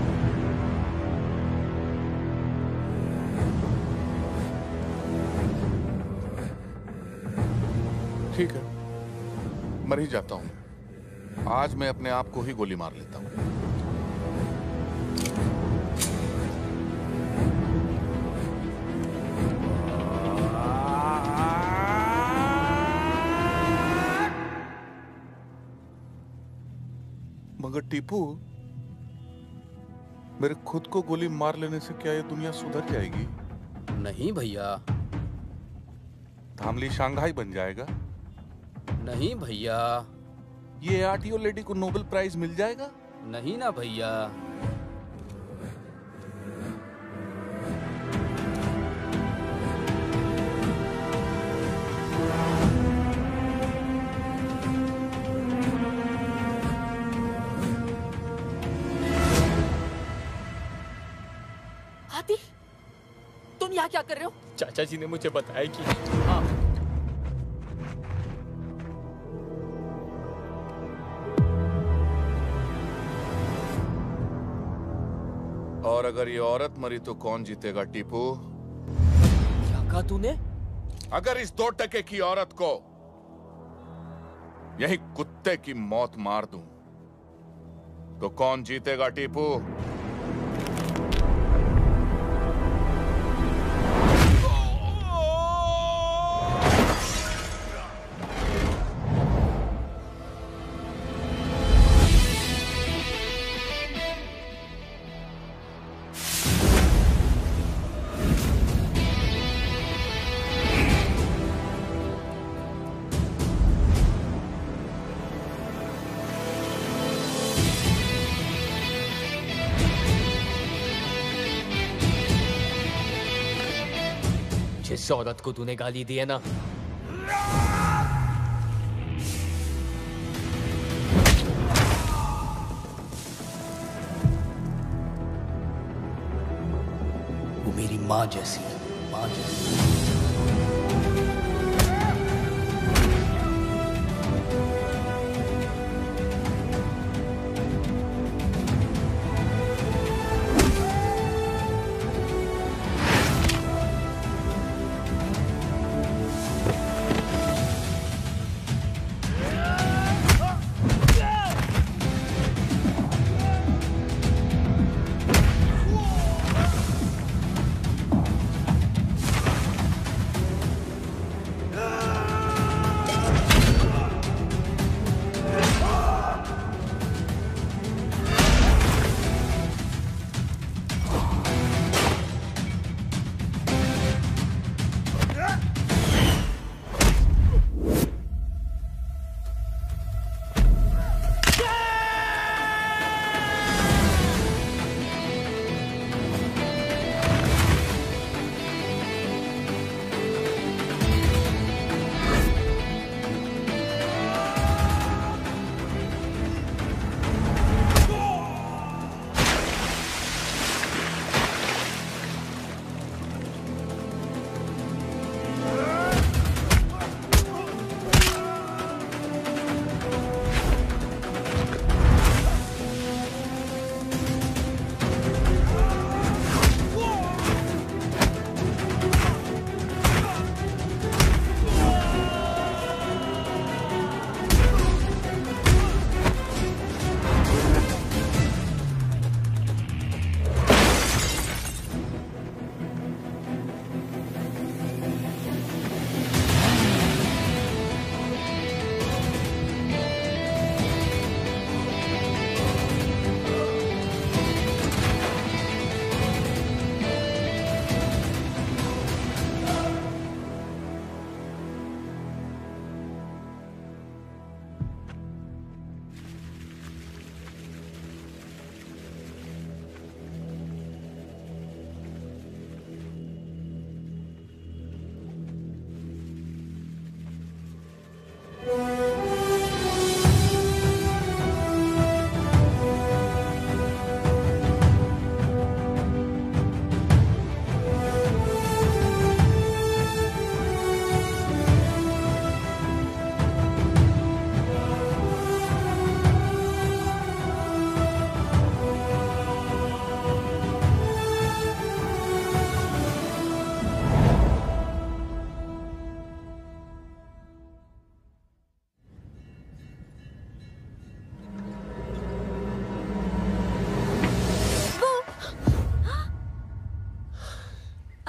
ठीक है, मर ही जाता हूं। आज मैं अपने आप को ही गोली मार लेता हूं। मगर टीपू, मेरे खुद को गोली मार लेने से क्या ये दुनिया सुधर जाएगी? नहीं भैया। धामली शंघाई बन जाएगा? नहीं भैया। ये आरटीओ लेडी को नोबेल प्राइज मिल जाएगा? नहीं ना भैया। आदि, तुम यहाँ क्या कर रहे हो? चाचा जी ने मुझे बताया कि और अगर ये औरत मरी तो कौन जीतेगा टीपू? क्या कहा तूने? अगर इस 2 टके की औरत को यही कुत्ते की मौत मार दूं तो कौन जीतेगा टीपू? जिस औरत को तूने गाली दी है ना, वो मेरी माँ जैसी है, माँ जैसी।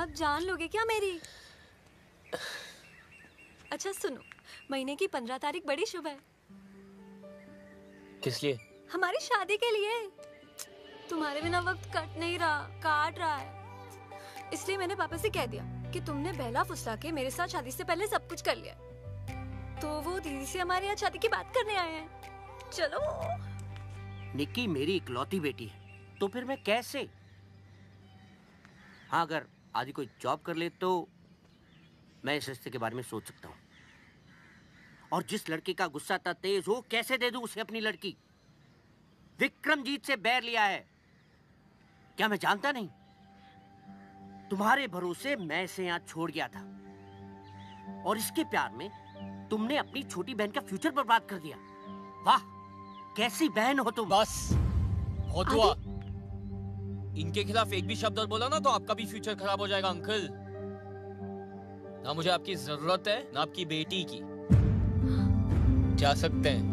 आप जान लोगे क्या मेरी? अच्छा सुनो, महीने की 15 तारीख बड़ी शुभ है। किस लिए? हमारी शादी के लिए। तुम्हारे बिना वक्त कट नहीं रहा, काट रहा है। इसलिए मैंने पापा से कह दिया कि तुमने बहला फुसला के मेरे साथ शादी से पहले सब कुछ कर लिया। तो वो दीदी से हमारे यहाँ शादी की बात करने आए हैं। चलो। निक्की मेरी इकलौती बेटी है, तो फिर मैं कैसे? हाँ, अगर आदि कोई जॉब कर ले तो मैं इस रिश्ते के बारे में सोच सकता हूँ। और जिस लड़के का गुस्सा इतना तेज हो, कैसे दे दूं उसे अपनी लड़की? विक्रमजीत से बैर लिया है, क्या मैं जानता नहीं? तुम्हारे भरोसे मैं इसे यहाँ छोड़ गया था, और इसके प्यार में तुमने अपनी छोटी बहन का फ्यूचर बर्बाद कर दिया। वाह, कैसी बहन हो तुम। बस बहुत हुआ। इनके खिलाफ एक भी शब्द और बोला ना तो आपका भी फ्यूचर खराब हो जाएगा अंकल। ना मुझे आपकी जरूरत है ना आपकी बेटी की। जा सकते हैं।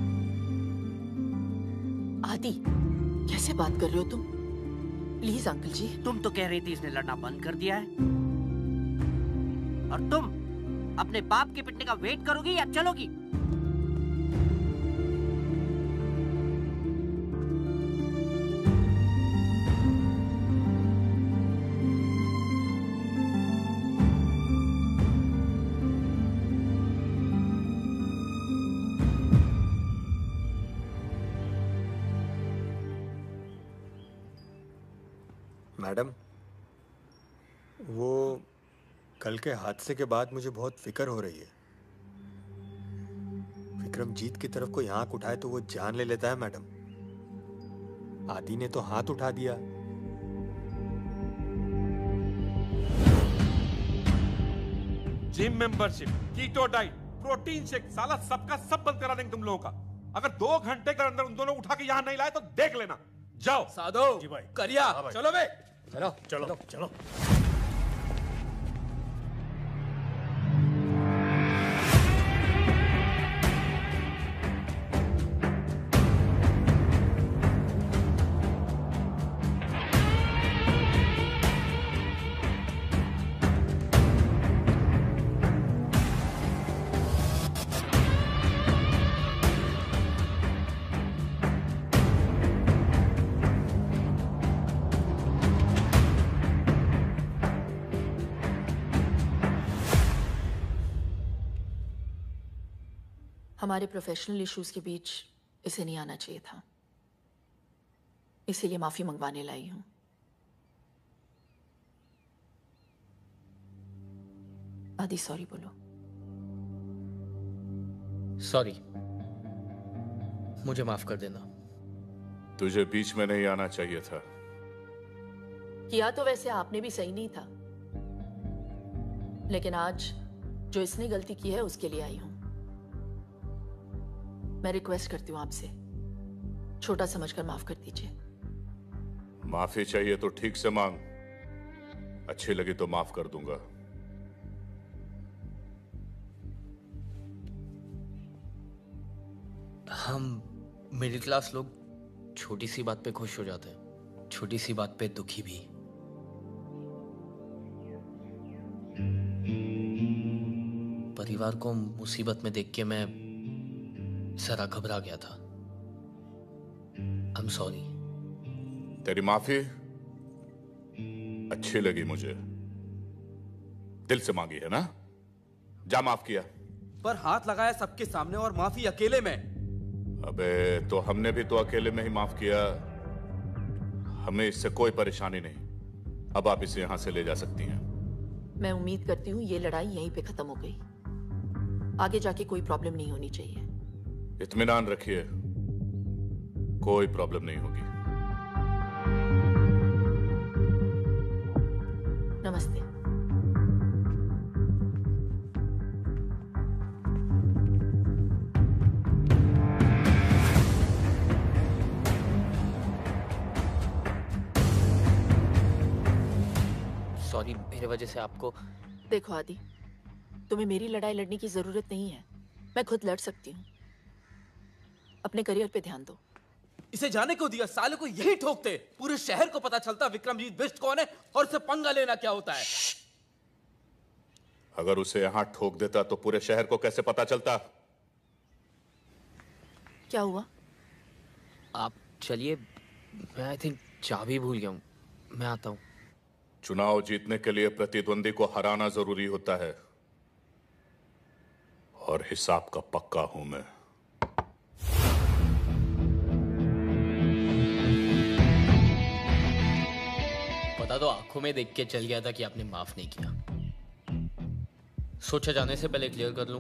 आदि, कैसे बात कर रहे हो तुम? Please uncle ji. तुम तो कह रही थी इसने लड़ना बंद कर दिया है, और तुम अपने बाप के पिटने का वेट करोगी या चलोगी? मैडम, वो कल के हादसे के बाद मुझे बहुत फिक्र हो रही है। विक्रमजीत की तरफ कोई आंख उठाए तो वो जान ले लेता है मैडम। आदि ने तो हाथ उठा दिया। Gym membership, keto diet, protein shake, साला सबका सब बंद करा देंगे तुम लोगों का। अगर 2 घंटे के अंदर उन दोनों उठा के यहाँ नहीं लाए तो देख लेना। जाओ। साधु जी भाई, करिया चलो बे। चलो चलो चलो। हमारे प्रोफेशनल इश्यूज के बीच इसे नहीं आना चाहिए था, इसीलिए माफी मंगवाने लाई हूं। आदि सॉरी बोलो। सॉरी, मुझे माफ कर देना। तुझे बीच में नहीं आना चाहिए था। किया तो वैसे आपने भी सही नहीं था, लेकिन आज जो इसने गलती की है उसके लिए आई हूं। मैं रिक्वेस्ट करती हूँ आपसे, छोटा समझकर माफ कर दीजिए। माफी चाहिए तो ठीक से मांग, अच्छी लगी तो माफ कर दूंगा। हम मिडिल क्लास लोग छोटी सी बात पे खुश हो जाते हैं, छोटी सी बात पे दुखी भी। परिवार को मुसीबत में देख के मैं जरा घबरा गया था। I'm sorry। तेरी माफी अच्छी लगी मुझे, दिल से मांगी है ना? जा माफ किया। पर हाथ लगाया सबके सामने और माफी अकेले में। अबे तो हमने भी तो अकेले में ही माफ किया, हमें इससे कोई परेशानी नहीं। अब आप इसे यहां से ले जा सकती हैं। मैं उम्मीद करती हूँ ये लड़ाई यहीं पे खत्म हो गई, आगे जाके कोई प्रॉब्लम नहीं होनी चाहिए। इत्मीनान रखिए, कोई प्रॉब्लम नहीं होगी। नमस्ते। सॉरी, मेरे वजह से आपको। देखो आदि, तुम्हें मेरी लड़ाई लड़ने की जरूरत नहीं है, मैं खुद लड़ सकती हूँ। अपने करियर पे ध्यान दो। इसे जाने को दिया, साले को यही ठोकते। पूरे शहर को पता चलता विक्रमजीत बिष्ट कौन है और उसे पंगा लेना क्या होता है। अगर उसे यहां ठोक देता तो पूरे शहर को कैसे पता चलता? क्या हुआ? आप चलिए, मैं आई थिंक चाबी भूल गया हूँ, मैं आता हूँ। चुनाव जीतने के लिए प्रतिद्वंदी को हराना जरूरी होता है और हिसाब का पक्का हूं मैं। पता तो आंखों में देख के चल गया था कि आपने माफ नहीं किया। सोचा जाने से पहले क्लियर कर लूं,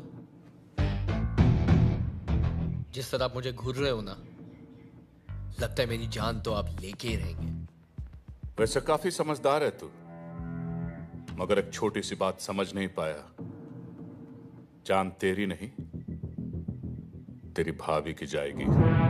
जिस तरह आप मुझे घूर रहे हो ना, लगता है मेरी जान तो आप लेके ही रहेंगे। वैसे काफी समझदार है तू, मगर एक छोटी सी बात समझ नहीं पाया। जान तेरी नहीं, तेरी भाभी की जाएगी।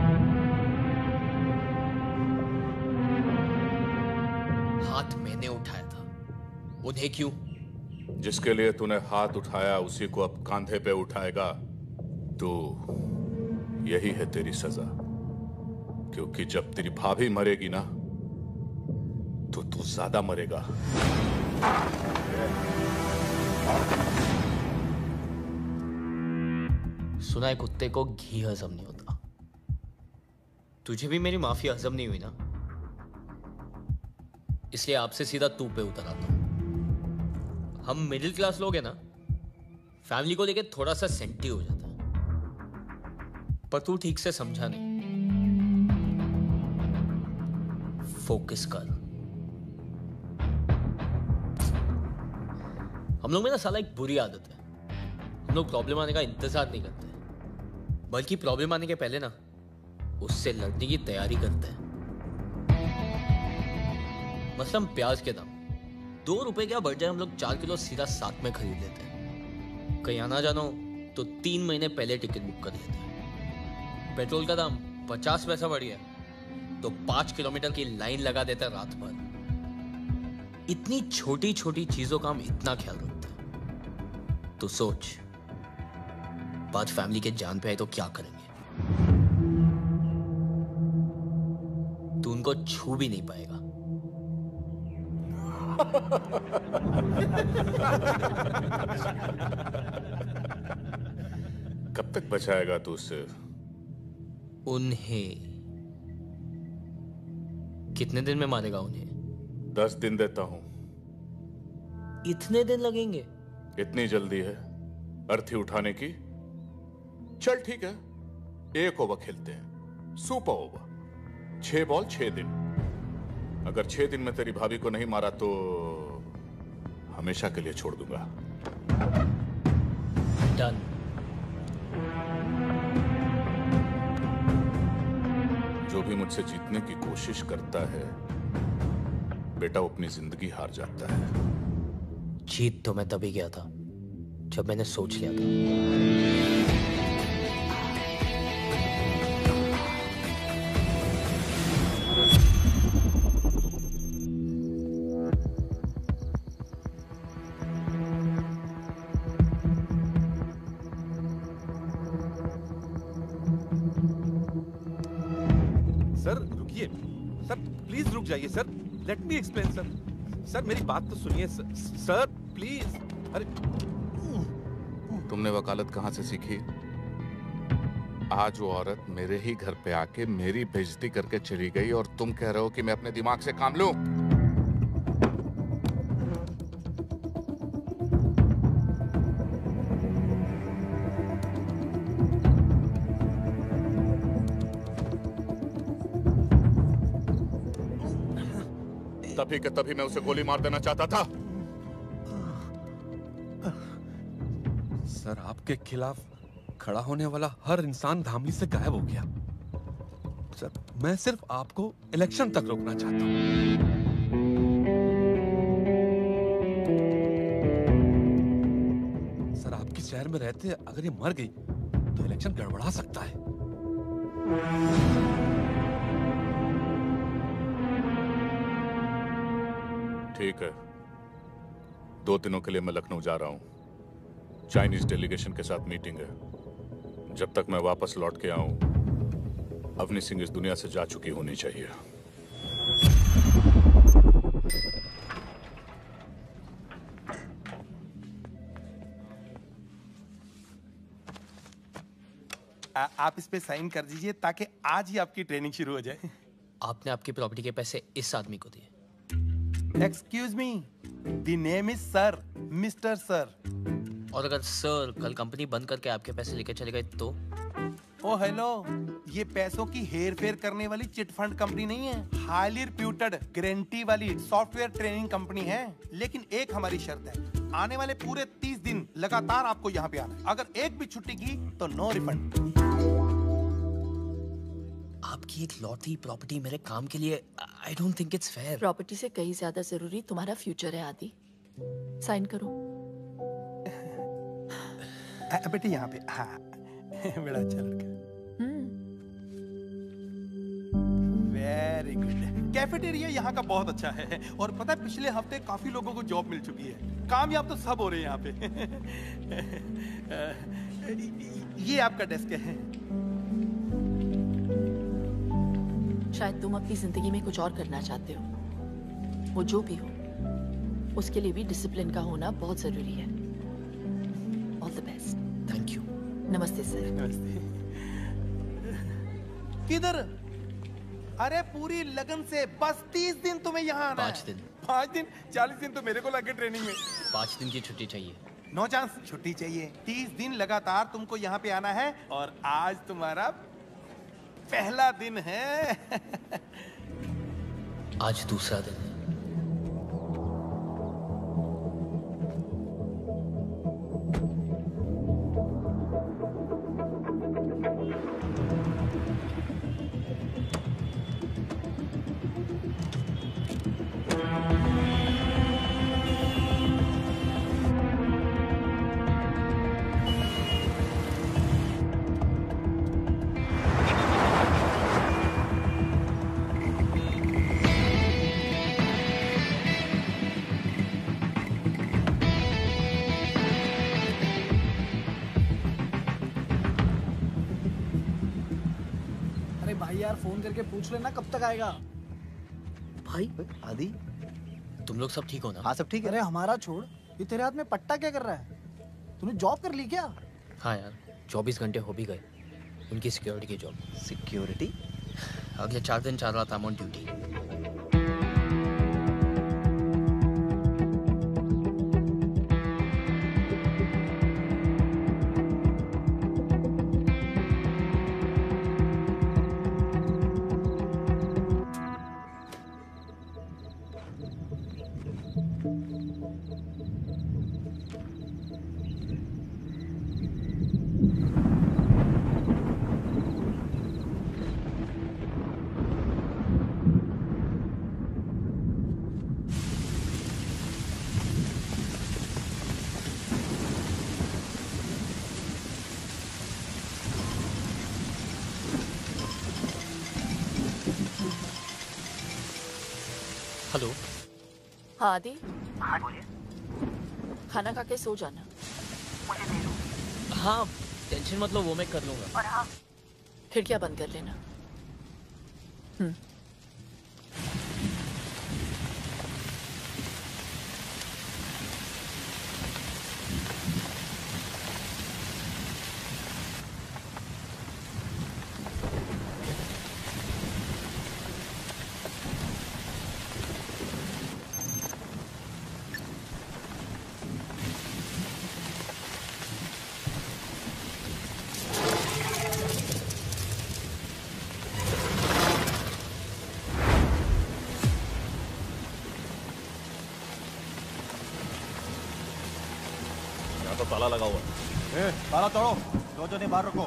हाथ मैंने उठाया था, उन्हें क्यों? जिसके लिए तूने हाथ उठाया उसी को अब कांधे पे उठाएगा तो यही है तेरी सजा। क्योंकि जब तेरी भाभी मरेगी ना तो तू ज्यादा मरेगा। सुना है कुत्ते को घी हजम नहीं होता। तुझे भी मेरी माफी हजम नहीं हुई ना, इसलिए आपसे सीधा तू पे उतर आता हूं। हम मिडिल क्लास लोग हैं ना, फैमिली को लेके थोड़ा सा सेंटी हो जाता है, पर तू ठीक से समझा नहीं। फोकस कर। हम लोग में ना साला एक बुरी आदत है, हम लोग प्रॉब्लम आने का इंतजार नहीं करते, बल्कि प्रॉब्लम आने के पहले ना उससे लड़ने की तैयारी करते हैं। मसलन प्याज के दाम 2 रुपए क्या बढ़ जाए, हम लोग 4 किलो सीधा साथ में खरीद लेते हैं। कहीं आना जानो तो 3 महीने पहले टिकट बुक कर लेते हैं। पेट्रोल का दाम 50 पैसा बढ़ गया तो 5 किलोमीटर की लाइन लगा देते हैं रात भर। इतनी छोटी छोटी चीजों का हम इतना ख्याल रखते हैं। तो सोच, बात फैमिली के जान पे आए तो क्या करेंगे? तू उनको छू भी नहीं पाएगा। कब तक बचाएगा तू उससे? उन्हें कितने दिन में मारेगा उन्हें? 10 दिन देता हूं। इतने दिन लगेंगे? इतनी जल्दी है अर्थी उठाने की? चल ठीक है, 1 ओवर खेलते हैं, सुपर ओवर। 6 बॉल 6 दिन। अगर 6 दिन में तेरी भाभी को नहीं मारा तो हमेशा के लिए छोड़ दूंगा। डन। जो भी मुझसे जीतने की कोशिश करता है बेटा, वो अपनी जिंदगी हार जाता है। जीत तो मैं तभी गया था जब मैंने सोच लिया था। सर रुकिए, सर प्लीज रुक जाइए sir, let me explain sir. Sir मेरी बात तो सुनिए सर प्लीज। अरे तुमने वकालत कहां से सीखी? आज वो औरत मेरे ही घर पे आके मेरी बेइज्जती करके चली गई और तुम कह रहे हो कि मैं अपने दिमाग से काम लूं? तभी के तभी मैं उसे गोली मार देना चाहता था। सर आपके खिलाफ खड़ा होने वाला हर इंसान धामी से गायब हो गया। सर मैं सिर्फ आपको इलेक्शन तक रोकना चाहता हूं। सर आपके शहर में रहते अगर ये मर गई तो इलेक्शन गड़बड़ा सकता है। ठीक है, 2 दिनों के लिए मैं लखनऊ जा रहा हूं। चाइनीज डेलीगेशन के साथ मीटिंग है। जब तक मैं वापस लौट के आऊं अवनी सिंह इस दुनिया से जा चुकी होनी चाहिए। आप इस पे साइन कर दीजिए ताकि आज ही आपकी ट्रेनिंग शुरू हो जाए। आपने आपकी प्रॉपर्टी के पैसे इस आदमी को दिए? Excuse me, the name is sir, mister sir. और अगर सर कल कंपनी बंद करके आपके पैसे लेकर चले गए तो? ओ हेलो, ये पैसों की हेर फेर करने वाली चिट फंड कंपनी नहीं है, हाईली रिप्यूटेड गारंटी वाली सॉफ्टवेयर ट्रेनिंग कंपनी है। लेकिन एक हमारी शर्त है, आने वाले पूरे 30 दिन लगातार आपको यहाँ पे आना है। अगर एक भी छुट्टी की तो नो रिफंड। आपकी एक लौती प्रॉपर्टी मेरे काम के लिए, I don't think it's fair. Property से कहीं ज्यादा जरूरी तुम्हारा फ्यूचर है आदि। साइन करो। बेटे यहाँ पे, हाँ बड़ा अच्छा लड़का। Very good. कैफेटेरिया यहाँ का बहुत अच्छा है और पता है पिछले हफ्ते काफी लोगों को जॉब मिल चुकी है। कामयाब तो सब हो रहे हैं यहाँ पे। ये आपका डेस्क है। शायद तुम अपनी जिंदगी में कुछ और करना चाहते हो, वो जो भी हो, उसके लिए भी डिसिप्लिन का होना बहुत जरूरी है। All the best. Thank you. नमस्ते सर। नमस्ते। किधर? अरे पूरी लगन से, बस 30 दिन तुम्हें यहाँ आना है। 5 दिन। 5 दिन? 40 दिन तो मेरे को लगे ट्रेनिंग में। 5 दिन की छुट्टी चाहिए। नो चांस, छुट्टी चाहिए। 30 दिन लगातार तुमको यहाँ पे आना है और आज तुम्हारा पहला दिन है। आज दूसरा दिन है। फोन करके पूछ लेना कब तक आएगा। भाई आदि, तुम लोग सब ठीक हो ना? हाँ सब ठीक है। अरे हमारा छोड़, ये तेरे हाथ में पट्टा क्या कर रहा है? तूने जॉब कर ली क्या? हाँ यार, 24 घंटे हो भी गए। उनकी सिक्योरिटी की जॉब। सिक्योरिटी? अगले 4 दिन 4 रात I am on duty. Hello. हाँ आदि। हाँ बोलिए। खाना खा के सो जाना। मुझे दे दो। हाँ टेंशन मत लो, वो मैं कर लूंगा। और हाँ खिड़कियां बंद कर लेना। तो ताला लगा हुआ है। ताला तोड़ो, दो जने बाहर रखो।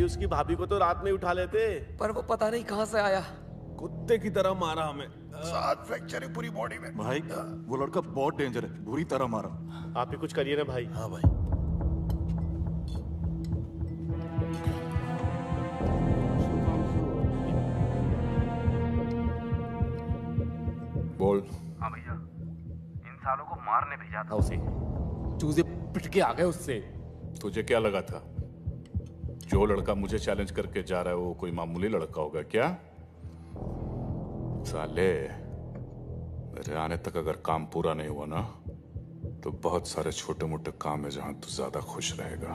उसकी भाभी को तो रात में उठा लेते। पर वो पता नहीं कहां से आया, कुत्ते की तरह मारा हमें। 7 फ्रैक्चर है पूरी बॉडी में। भाई वो लड़का बहुत डेंजर है, बुरी तरह मारा। आप ही कुछ करिए ना भाई। हाँ भाई। बोल। हाँ भैया, इन सालों को मारने भेजा था उसे। चूजे पिट के आ गए उससे। तुझे क्या लगा था जो लड़का मुझे चैलेंज करके जा रहा है वो कोई मामूली लड़का होगा क्या? साले, मेरे आने तक अगर काम पूरा नहीं हुआ ना तो बहुत सारे छोटे मोटे काम है जहां तू ज्यादा खुश रहेगा।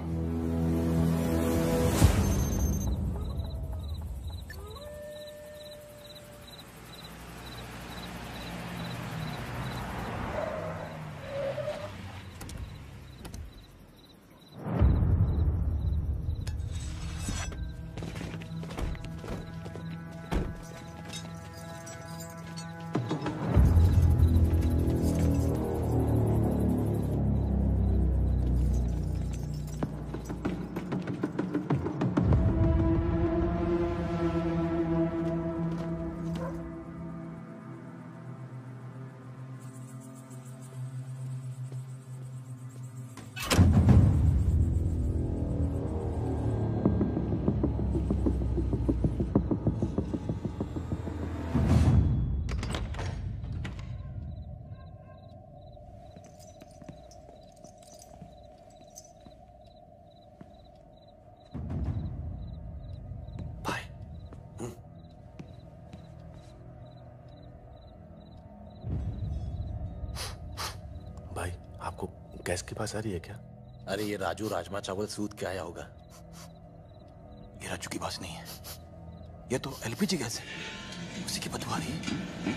गैस के पास आ रही है क्या? अरे ये राजू राजमा चावल सूद के आया होगा। ये राजू की बात नहीं है, ये तो एलपीजी गैस है, उसी की बदबू आ रही है।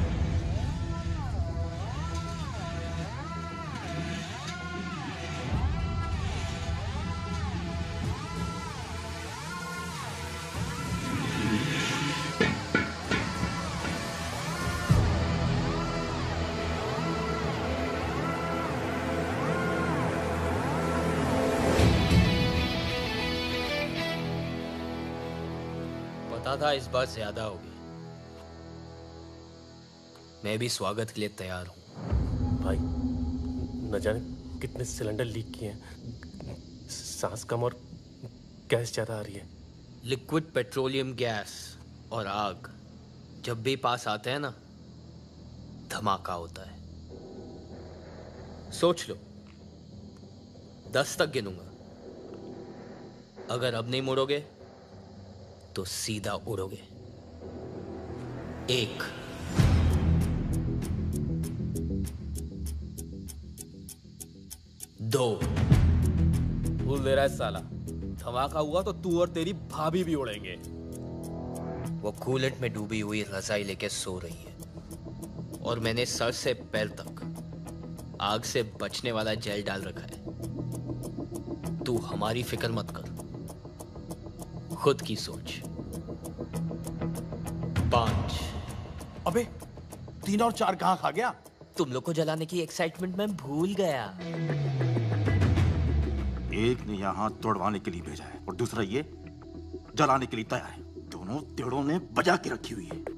था इस बार ज्यादा होगी। मैं भी स्वागत के लिए तैयार हूं। भाई न जाने कितने सिलेंडर लीक किए हैं, सांस कम और गैस ज्यादा आ रही है। लिक्विड पेट्रोलियम गैस और आग जब भी पास आते हैं ना, धमाका होता है। सोच लो, 10 तक गिनूंगा, अगर अब नहीं मुड़ोगे तो सीधा उड़ोगे। 1 2 भूल दे रहा है साला, धमाका हुआ तो तू और तेरी भाभी भी उड़ेंगे। वो कूलेंट में डूबी हुई रजाई लेके सो रही है और मैंने सर से पैर तक आग से बचने वाला जेल डाल रखा है। तू हमारी फिक्र मत कर, खुद की सोच। 5 अबे 3 और 4 कहां खा गया? तुम लोग को जलाने की एक्साइटमेंट में भूल गया। एक ने यहाँ हाथ तोड़वाने के लिए भेजा है और दूसरा ये जलाने के लिए तैयार है। दोनों तेड़ों ने बजा के रखी हुई है।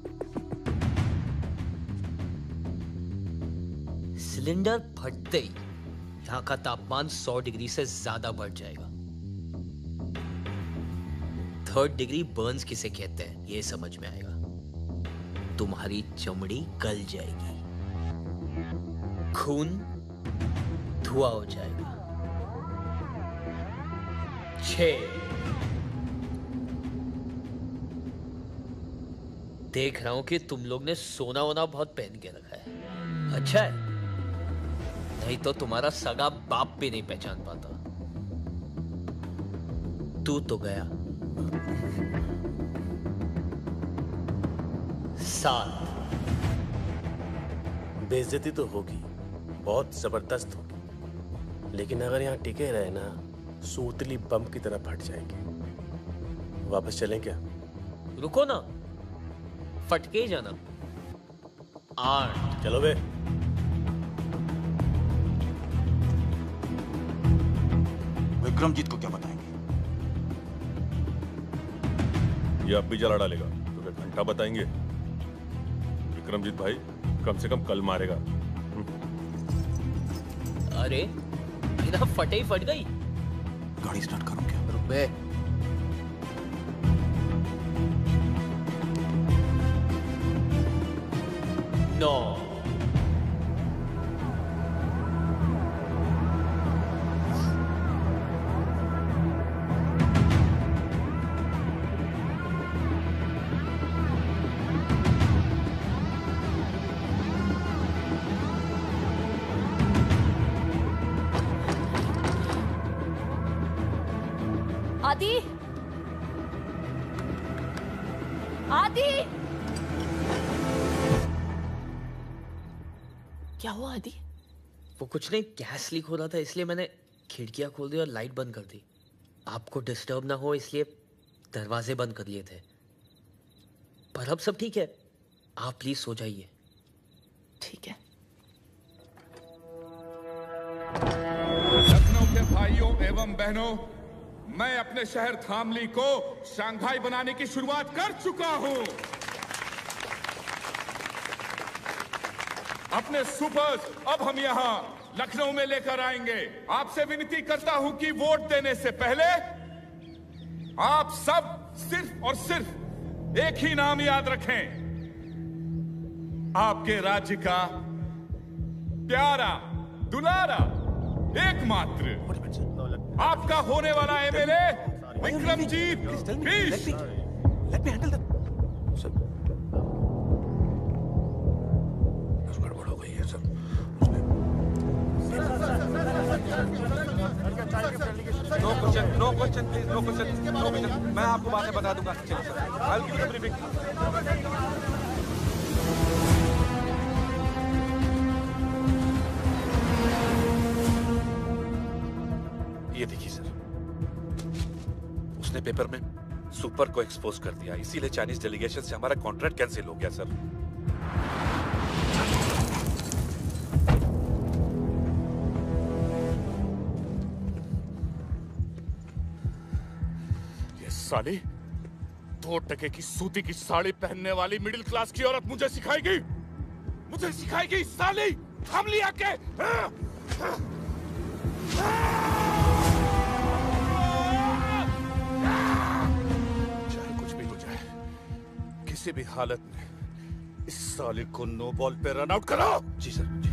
सिलेंडर फटते ही यहाँ का तापमान 100 डिग्री से ज्यादा बढ़ जाएगा। 3rd डिग्री बर्न्स किसे कहते हैं ये समझ में आएगा। तुम्हारी चमड़ी गल जाएगी, खून धुआं हो जाएगा। 6 देख रहा हूं कि तुम लोग ने सोना वोना बहुत पहन के रखा है। अच्छा है, नहीं तो तुम्हारा सगा बाप भी नहीं पहचान पाता। तू तो गया। 7 बेइज्जती तो होगी, बहुत जबरदस्त होगी, लेकिन अगर यहाँ टिके रहे ना, सूतली बम की तरह फट जाएंगे। वापस चलें क्या? रुको ना, फटके जाना। 8 चलो बे। विक्रमजीत को क्या बताएंगे? ये अब भी जला डालेगा तो क्या घंटा बताएंगे? विक्रमजीत भाई कम से कम कल मारेगा। अरे बिना फटे ही फट गई। गाड़ी स्टार्ट करूं क्या? रुक बे। नो। आदि, आदि, क्या हुआ आदि? वो कुछ नहीं, गैस लीक हो रहा था इसलिए मैंने खिड़कियां खोल दी और लाइट बंद कर दी। आपको डिस्टर्ब ना हो इसलिए दरवाजे बंद कर लिए थे। पर अब सब ठीक है, आप प्लीज सो जाइए। ठीक है। लखनऊ के भाइयों एवं बहनों, मैं अपने शहर धामली को शंघाई बनाने की शुरुआत कर चुका हूं। अपने सुपर्स अब हम यहां लखनऊ में लेकर आएंगे। आपसे विनती करता हूं कि वोट देने से पहले आप सब सिर्फ और सिर्फ एक ही नाम याद रखें, आपके राज्य का प्यारा दुलारा एकमात्र आपका होने वाला MLA Vikramjit Bisht. Let me handle that. Sir, कुछ गड़बड़ हो गई है sir. No question, no question please, no question, no question. मैं आपको बाद में बता दूंगा। चलो sir, I'll give you the briefing. ये देखिए सर, उसने पेपर में सुपर को एक्सपोज कर दिया, इसीलिए चाइनीज डेलीगेशन से हमारा कॉन्ट्रैक्ट कैंसिल हो गया सर। ये साली 2 टके की सूती की साड़ी पहनने वाली मिडिल क्लास की औरत मुझे सिखाएगी साली। हम लिया के चाहे कुछ भी हो जाए, किसी भी हालत में इस साले को नो बॉल पे रन आउट करो। जी सर, जी।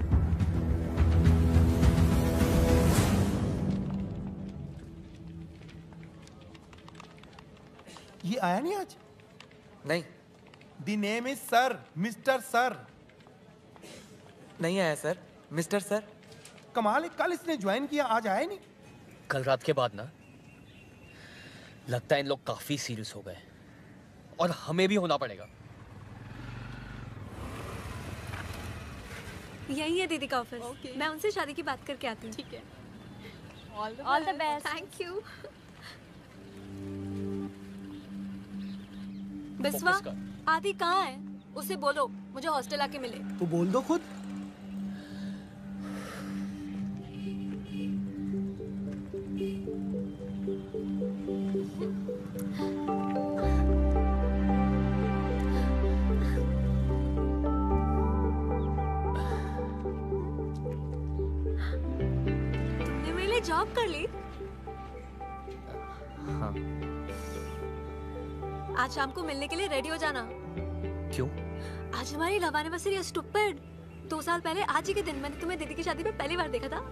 ये आया नहीं आज? नहीं। The name is sir, mister sir. नहीं आया सर, मिस्टर सर। कमाल है, कल इसने ज्वाइन किया, आज आया नहीं। कल रात के बाद ना लगता है इन लोग काफी सीरियस हो गए और हमें भी होना पड़ेगा। यही है दीदी का ऑफिस। मैं उनसे शादी की बात करके आती हूँ। ठीक है। All the best. Thank you. Biswa, Adi कहाँ है? उसे बोलो मुझे हॉस्टल आके मिले। तो बोल दो खुद। तुमने मेरे लिए जॉब कर ली? हाँ। आज शाम को मिलने के लिए रेडी हो जाना। क्यों? आज हमारी लव एनिवर्सरी है स्टूपिड। 2 साल पहले आज ही के दिन मैंने तुम्हें दीदी की शादी में पहली बार देखा था।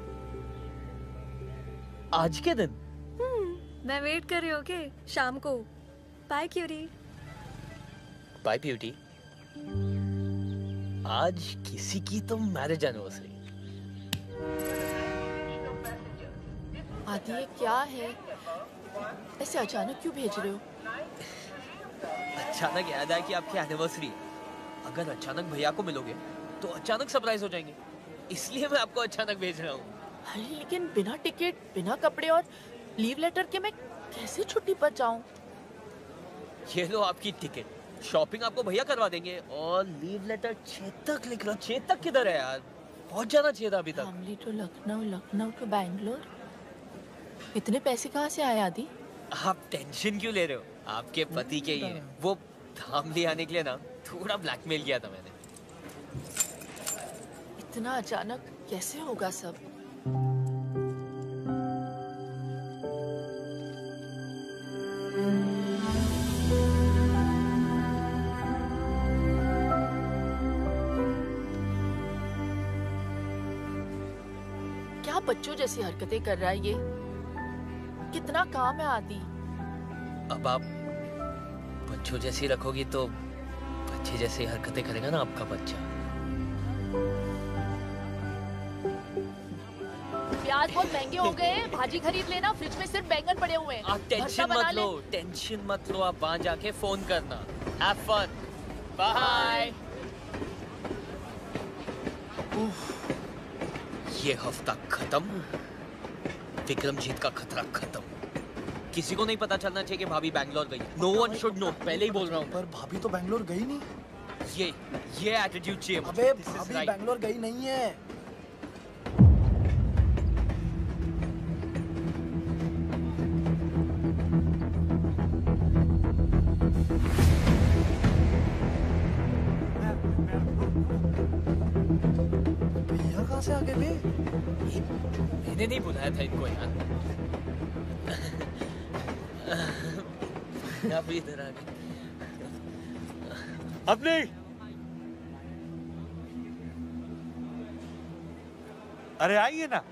आज के दिन? मैं वेट कर रही हूँ ओके, शाम को। बाय क्यूरी। Bye beauty. आज किसी की तो मैरिज एनिवर्सरी। आदि ये क्या है? ऐसे अचानक क्यों भेज रहे हो? अचानक याद आया कि आपकी एनिवर्सरी है। अगर अचानक भैया को मिलोगे तो अचानक सरप्राइज हो जाएंगे, इसलिए मैं आपको अचानक भेज रहा हूँ। अरे लेकिन बिना टिकट, बिना कपड़े और लीव लेटर के मैं कैसे छुट्टी पर जाऊँ? ये लो आपकी टिकट, शॉपिंग आपको भैया करवा देंगे और लीव लेटर चेतक लिख रहा। चेतक किधर है यार? पहुंच जाना चाहिए था अभी तक। Family to Lucknow, Lucknow to Bangalore. इतने पैसे कहाँ से आए आदि? आप टेंशन क्यों ले रहे हो? आपके पति के ये वो धाम ले आने के लिए ना थोड़ा ब्लैकमेल किया था मैंने। इतना अचानक कैसे होगा सब? क्या बच्चों जैसी हरकतें कर रहा है ये? कितना काम है आदि। अब आप बच्चों जैसी रखोगी तो बच्चे जैसी हरकतें करेगा ना आपका बच्चा। प्याज बहुत महंगे हो गए हैं, भाजी खरीद लेना, फ्रिज में सिर्फ बैंगन पड़े हुए हैं। आप टेंशन मत लो, टेंशन मत लो, आप वहां जाके फोन करना। Have fun, bye. ये हफ्ता खत्म, विक्रमजीत का खतरा खत्म। किसी को नहीं पता चलना चाहिए कि भाभी बैंगलोर गई। नो वन शुड नो, पहले ही बोल रहा हूँ। पर भाभी तो बैंगलोर गई नहीं। ये एटीट्यूड चाहिए। अबे भाभी बैंगलोर गई नहीं है। भैया कहाँ से आ गए बे? मैंने नहीं बुलाया था इनको यार। आप इधर आ गए। अब नहीं। अरे आइए ना।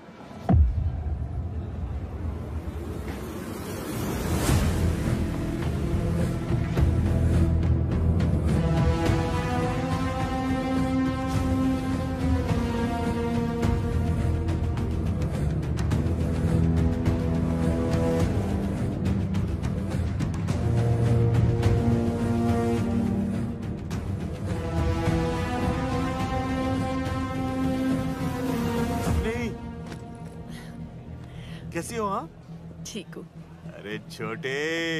कैसी हो? हाँ ठीक हूँ। अरे छोटे,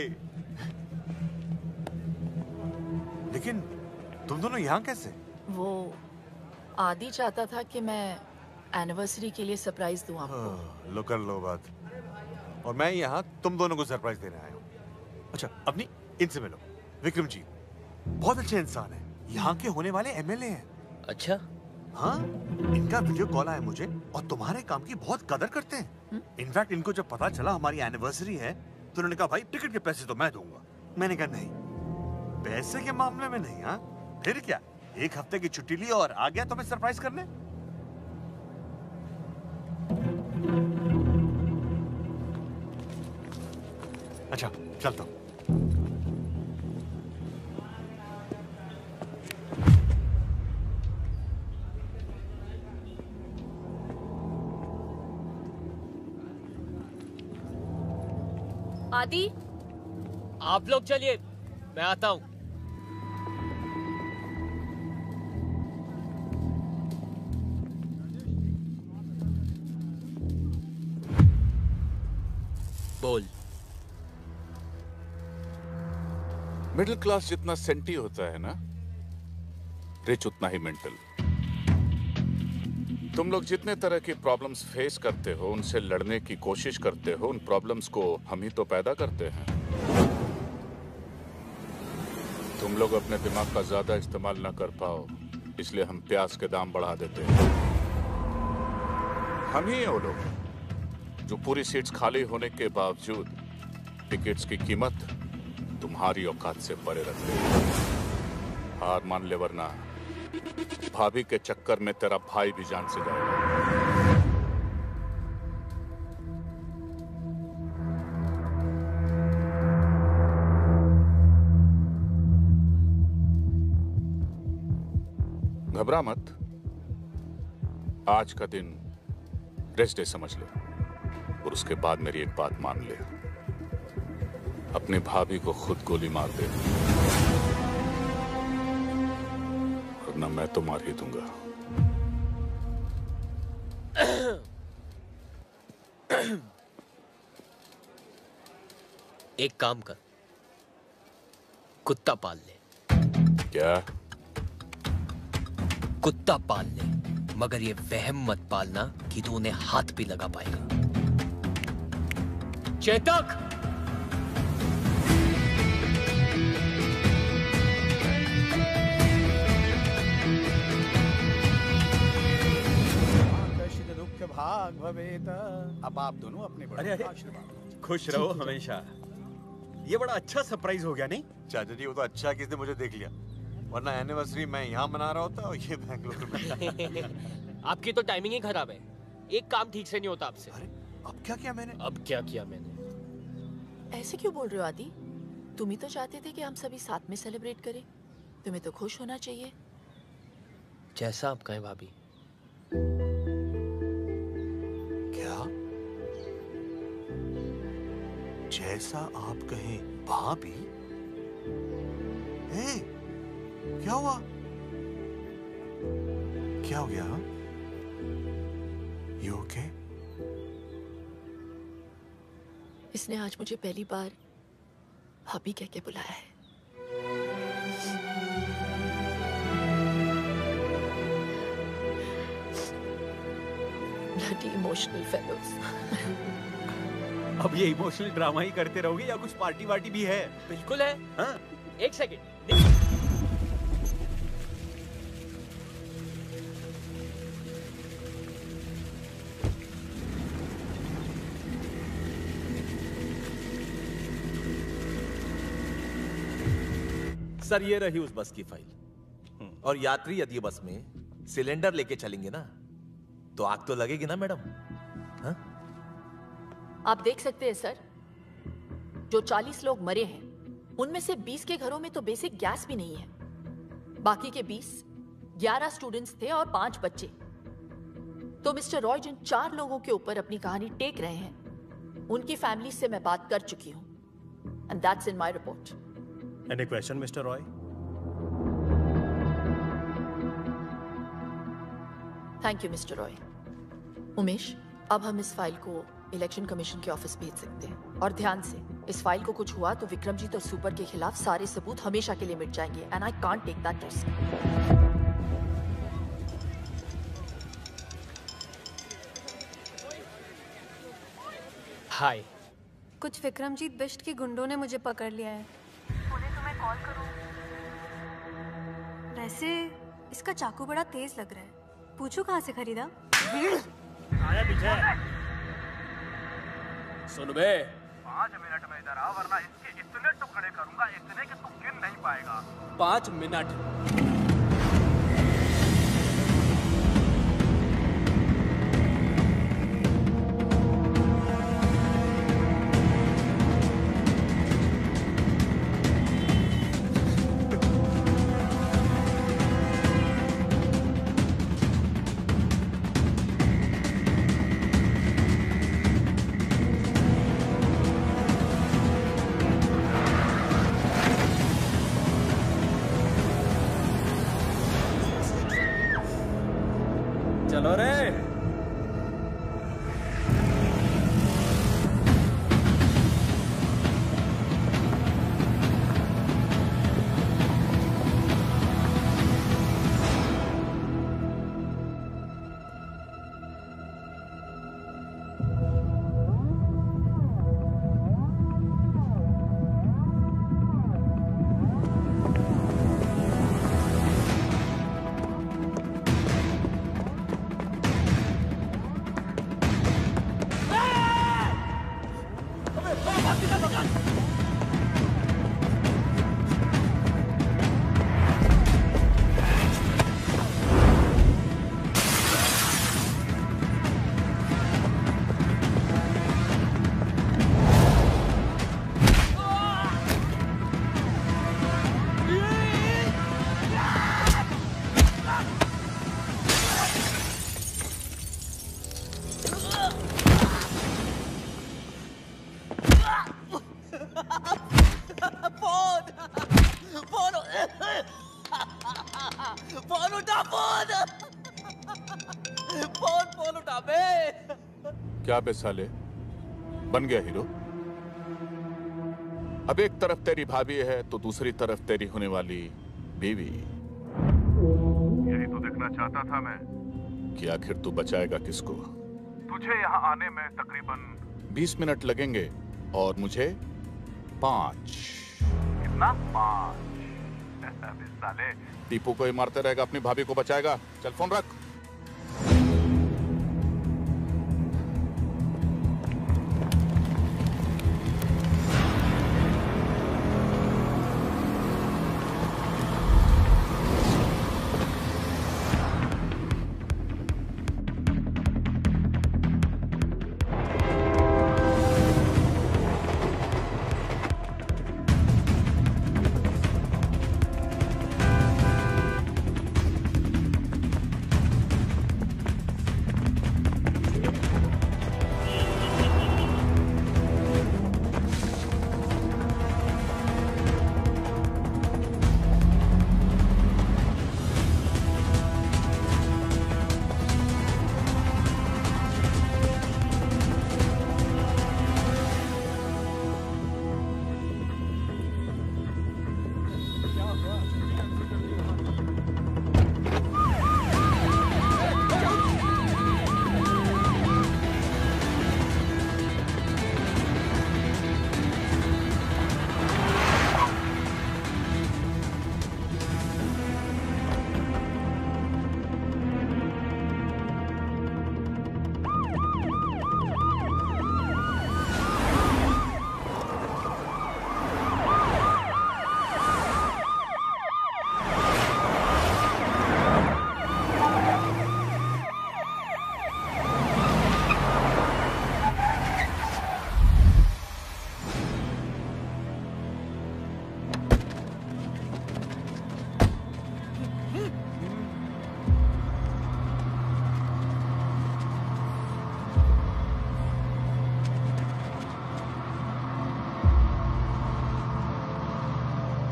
लेकिन तुम दोनों यहाँ कैसे? वो आदि चाहता था कि मैं एनिवर्सरी के लिए सरप्राइज दूं आपको। लो कर लो बात। और मैं यहाँ तुम दोनों को सरप्राइज देने आया हूँ। अच्छा अपनी इनसे मिलो। विक्रमजीत बहुत अच्छे इंसान है, यहाँ के होने वाले एमएलए हैं। अच्छा? हाँ, इनका वीडियो कॉल आया मुझे और तुम्हारे काम की बहुत कदर करते हैं। इनफैक्ट इनको जब पता चला हमारी एनिवर्सरी है तो उन्होंने कहा भाई टिकट के पैसे तो मैं दूंगा। मैंने कहा नहीं, पैसे के मामले में नहीं। हाँ फिर क्या, एक हफ्ते की छुट्टी ली और आ गया तुम्हें सरप्राइज करने। अच्छा चलता हूँ। आदि आप लोग चलिए, मैं आता हूँ। बोल। मिडिल क्लास जितना सेंटी होता है ना, रिच उतना ही मेंटल। तुम लोग जितने तरह की प्रॉब्लम्स फेस करते हो, उनसे लड़ने की कोशिश करते हो, उन प्रॉब्लम्स को हम ही तो पैदा करते हैं। तुम लोग अपने दिमाग का ज्यादा इस्तेमाल ना कर पाओ, इसलिए हम प्याज के दाम बढ़ा देते हैं। हम ही वो लोग जो पूरी सीट्स खाली होने के बावजूद टिकट्स की कीमत तुम्हारी औकात से परे रखते हैं। हार मान ले, वरना भाभी के चक्कर में तेरा भाई भी जान से जाएगा। घबरा मत, आज का दिन रेस्ट डे समझ ले और उसके बाद मेरी एक बात मान ले, अपनी भाभी को खुद गोली मार दे, वरना मैं तो मार ही दूंगा। एक काम कर, कुत्ता पाल ले। क्या? कुत्ता पाल ले, मगर ये वहम मत पालना कि तू उन्हें हाथ भी लगा पाएगा। चेतक! सुख भाग भवेत। अब आप दोनों अपने अरे बड़े अरे आशीर्वाद। खुश रहो हमेशा। ये बड़ा अच्छा सरप्राइज हो गया नहीं? चाचा जी वो तो अच्छा किसने मुझे देख लिया, वरना एनिवर्सरी मैं यहाँ मना रहा होता और ये बैंगलोर में। आपकी तो टाइमिंग ही खराब है, एक काम ठीक से नहीं होता आपसे। अरे अब क्या किया मैंने? अब क्या किया मैंने? ऐसे क्यों बोल रहे हो आदि? तुम ही तो चाहते थे कि हम सभी साथ में सेलिब्रेट करें। तुम्हें तो खुश होना चाहिए। जैसा आप कहें भाभी। क्या? जैसा आप कहें भाभी? क्या हुआ? क्या हो गया? You okay? इसने आज मुझे पहली बार भाभी कह के बुलाया है। Bloody emotional fellows. अब ये इमोशनल ड्रामा ही करते रहोगे या कुछ पार्टी वार्टी भी है? बिल्कुल है। हाँ? एक सेकंड। सर ये रही उस बस की फाइल। और यात्री यदि बस में सिलेंडर लेके चलेंगे ना तो आग तो लगेगी ना मैडम? हाँ? आप देख सकते हैं सर, जो 40 लोग मरे हैं उनमें से 20 के घरों में तो बेसिक गैस भी नहीं है। बाकी के 20 11 स्टूडेंट्स थे और 5 बच्चे। तो मिस्टर रॉय जिन 4 लोगों के ऊपर अपनी कहानी टेक रहे हैं उनकी फैमिली से मैं बात कर चुकी हूं, and that's in my report. Any question, Mr. Roy? Thank you mister Roy. Umesh, अब हम इस फाइल को इलेक्शन कमीशन के ऑफिस भेज सकते हैं। और ध्यान से, इस फाइल को कुछ हुआ तो विक्रमजीत और सुपर के खिलाफ सारे सबूत हमेशा के लिए मिट जाएंगे, and I can't take that risk. Hi. कुछ विक्रमजीत बिष्ट के गुंडों ने मुझे पकड़ लिया है। बोले तुम्हें कॉल करूं। वैसे इसका चाकू बड़ा तेज लग रहा है, पूछो कहाँ से खरीदा? आया पीछे। सुन बे, 5 मिनट में इधर आ वरना इसके इतने टुकड़े करूंगा, इतने कि तू गिन नहीं पाएगा। 5 मिनट। चलो रे। फोन उठा, फोन उठा बे। क्या बे साले, बन गया हीरो? अब एक तरफ तेरी भाभी है तो दूसरी तरफ तेरी होने वाली बीवी। यही तो देखना चाहता था मैं कि आखिर तू बचाएगा किसको? तुझे यहाँ आने में तकरीबन 20 मिनट लगेंगे और मुझे 5। कितना? 5? साले टीपू को ही मारते रहेगा, अपनी भाभी को बचाएगा। चल फोन रख।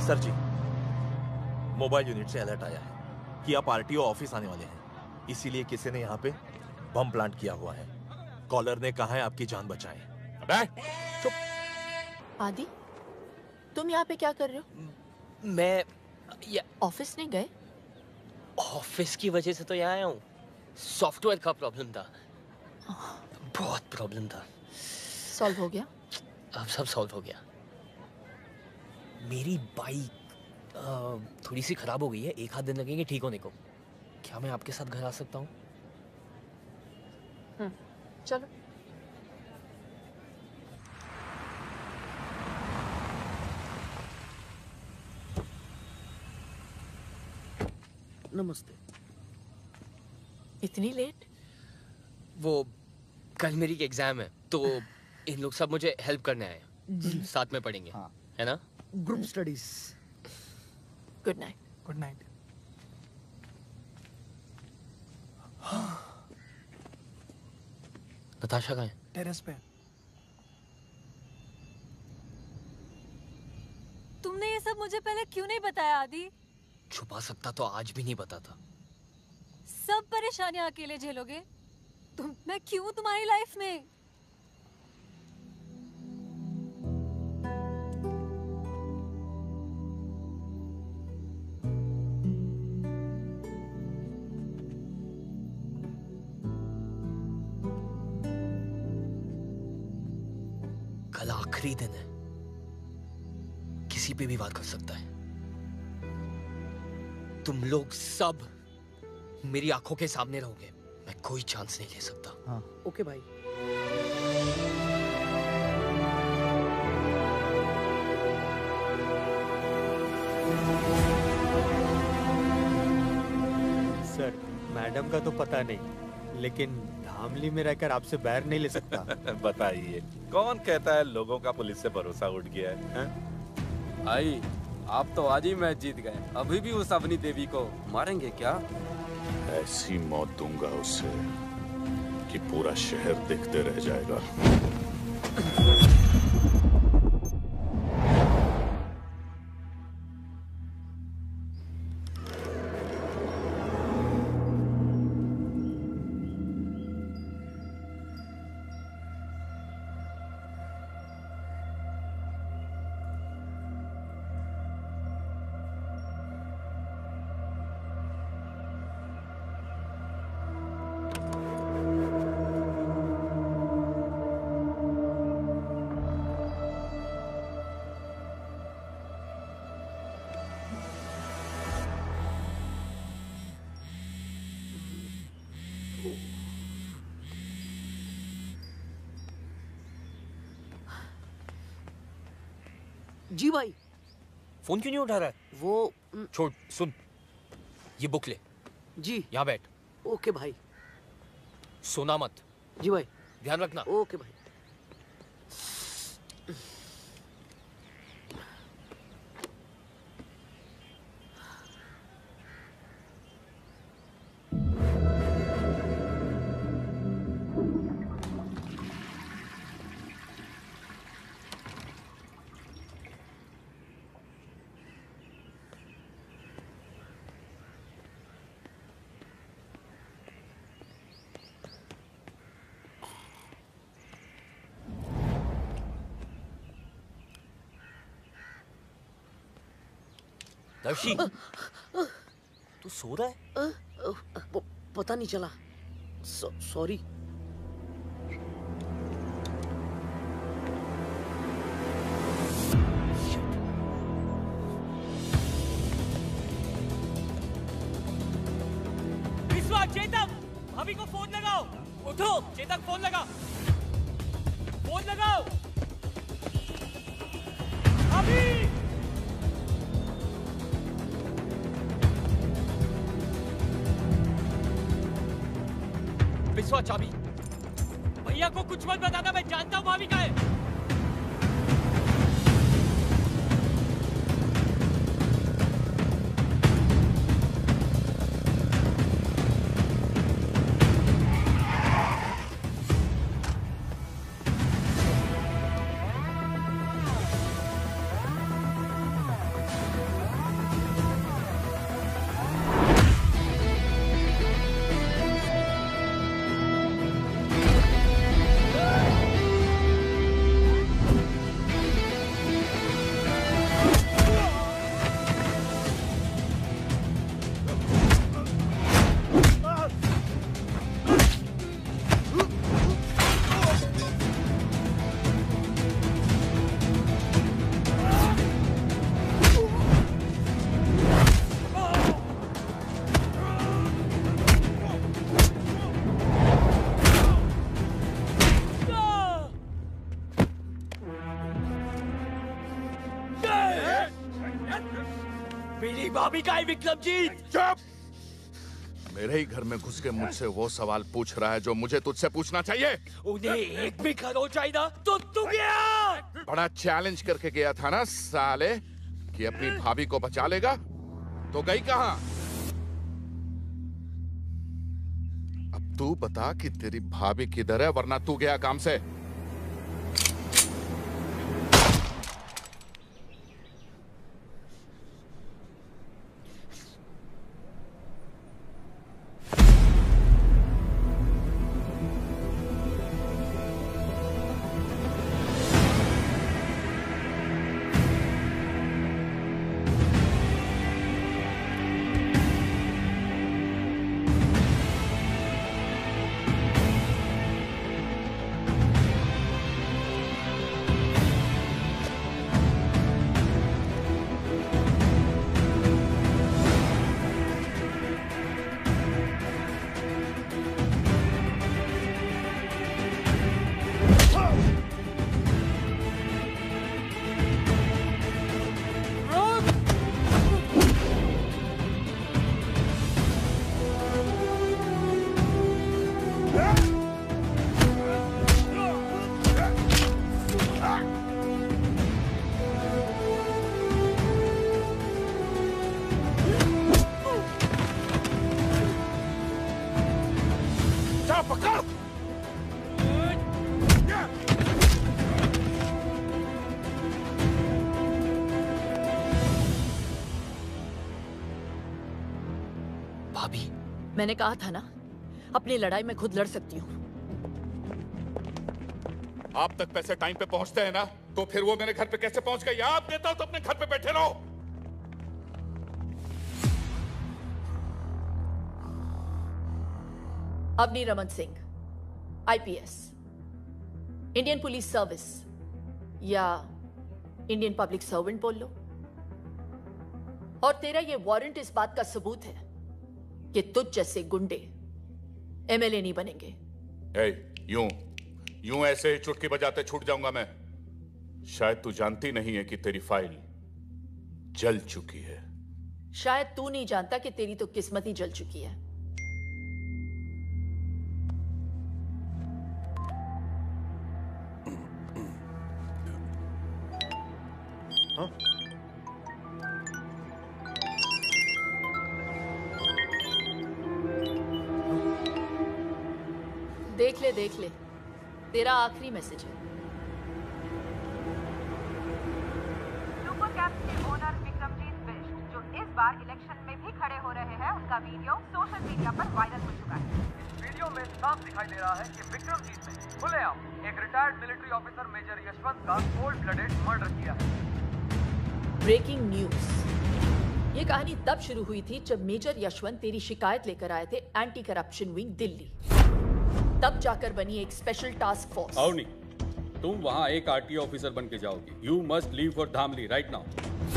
सर जी, मोबाइल यूनिट से अलर्ट आया है कि आप आरटीओ ऑफिस आने वाले हैं, इसीलिए किसी ने यहाँ पे बम प्लांट किया हुआ है। कॉलर ने कहा है आपकी जान बचाएं। अबे चुप। आदि, तुम यहाँ पे क्या कर रहे हो? मैं ऑफिस नहीं गए? ऑफिस की वजह से तो यहाँ आया हूँ। सॉफ्टवेयर का प्रॉब्लम था, बहुत प्रॉब्लम था। सॉल्व हो गया? अब सब सॉल्व हो गया। मेरी बाइक थोड़ी सी खराब हो गई है, 1 आध दिन लगेंगे ठीक होने को। क्या मैं आपके साथ घर आ सकता हूँ? चलो। नमस्ते। इतनी लेट? वो कल मेरी एग्जाम है, तो इन लोग सब मुझे हेल्प करने आए हैं। साथ में पढ़ेंगे, है ना? Group studies. Good night. Good night. Natasha कहाँ है? टेरेस पे। तुमने ये सब मुझे पहले क्यों नहीं बताया आदि? छुपा सकता तो आज भी नहीं बताता। सब परेशानियां अकेले झेलोगे? मैं क्यों तुम्हारी लाइफ में? कल आखिरी दिन है, किसी पे भी बात कर सकता है। तुम लोग सब मेरी आंखों के सामने रहोगे, मैं कोई चांस नहीं ले सकता। हाँ। ओके भाई। सर, मैडम का तो पता नहीं, लेकिन धामली में रहकर आपसे बैर नहीं ले सकता। बताइए, कौन कहता है लोगों का पुलिस से भरोसा उठ गया है? भाई, आप तो आज ही मैच जीत गए, अभी भी उस अवनी देवी को मारेंगे क्या? ऐसी मौत दूंगा उसे कि पूरा शहर देखते रह जाएगा। जी भाई। फोन क्यों नहीं उठा रहा है? वो छोड़, सुन, ये बुक ले। जी। यहाँ बैठ। ओके भाई। सोना मत। जी भाई। ध्यान रखना। ओके भाई। दर्शी, तू सो रहा है? पता नहीं चला, सॉरी। विश्वा, चेतक, भाभी को फोन लगाओ। उठो, चेतक, फोन लगा। फोन लगाओ। भाभी! विश्वा, चाबी। भैया को कुछ मत बताना, मैं जानता हूँ भाभी का है। मेरी भाभी का है विक्रमजीत। चुप! मेरे ही घर में घुस के मुझसे वो सवाल पूछ रहा है जो मुझे तुझसे पूछना चाहिए। उन्हें एक भी खरोच आई ना तो तू गया। बड़ा चैलेंज करके गया था ना साले कि अपनी भाभी को बचा लेगा, तो गई कहां? अब तू बता कि तेरी भाभी किधर है, वरना तू गया काम से। मैंने कहा था ना, अपनी लड़ाई में खुद लड़ सकती हूँ। आप तक पैसे टाइम पे पहुंचते हैं ना, तो फिर वो मेरे घर पे कैसे पहुंच गए? आप देता हूं तो अपने घर पे बैठे रहो। Avani Raman Singh, IPS, Indian police service या इंडियन पब्लिक सर्वेंट बोल लो। और तेरा ये वारंट इस बात का सबूत है कि तुझ जैसे गुंडे एमएलए नहीं बनेंगे। यूं ऐसे ही चुटकी बजाते छूट जाऊंगा मैं? शायद तू जानती नहीं है कि तेरी फाइल जल चुकी है। शायद तू नहीं जानता कि तेरी तो किस्मत ही जल चुकी है। हाँ? देख ले, तेरा आखिरी मैसेज है। सुपर कैप्स के ओनर विक्रमजीत बिष्ट, जो इस बार इलेक्शन में भी खड़े हो रहे हैं, उनका वीडियो सोशल मीडिया पर वायरल हो चुका है। इस वीडियो में साफ दिखाई दे रहा है कि विक्रमजीत ने खुलेआम एक retired military officer major Yashwant का कोल्ड ब्लडेड मर्डर किया है। Breaking news. ये कहानी तब शुरू हुई थी जब मेजर यशवंत तेरी शिकायत लेकर आए थे एंटी करप्शन विंग दिल्ली। तब जाकर बनी एक स्पेशल टास्क फोर्स। अवनी, तुम वहां एक आरटीओ ऑफिसर बन के जाओगी। You must leave for Dhamli right now.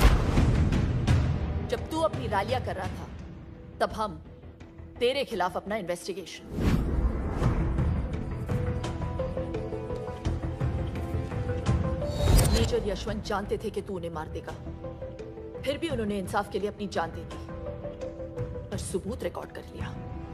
जब तू अपनी रैलियां कर रहा था, तब हम तेरे खिलाफ अपना इन्वेस्टिगेशन। मेजर यशवंत जानते थे कि तू उन्हें मार देगा, फिर भी उन्होंने इंसाफ के लिए अपनी जान दे दी और सबूत रिकॉर्ड कर लिया।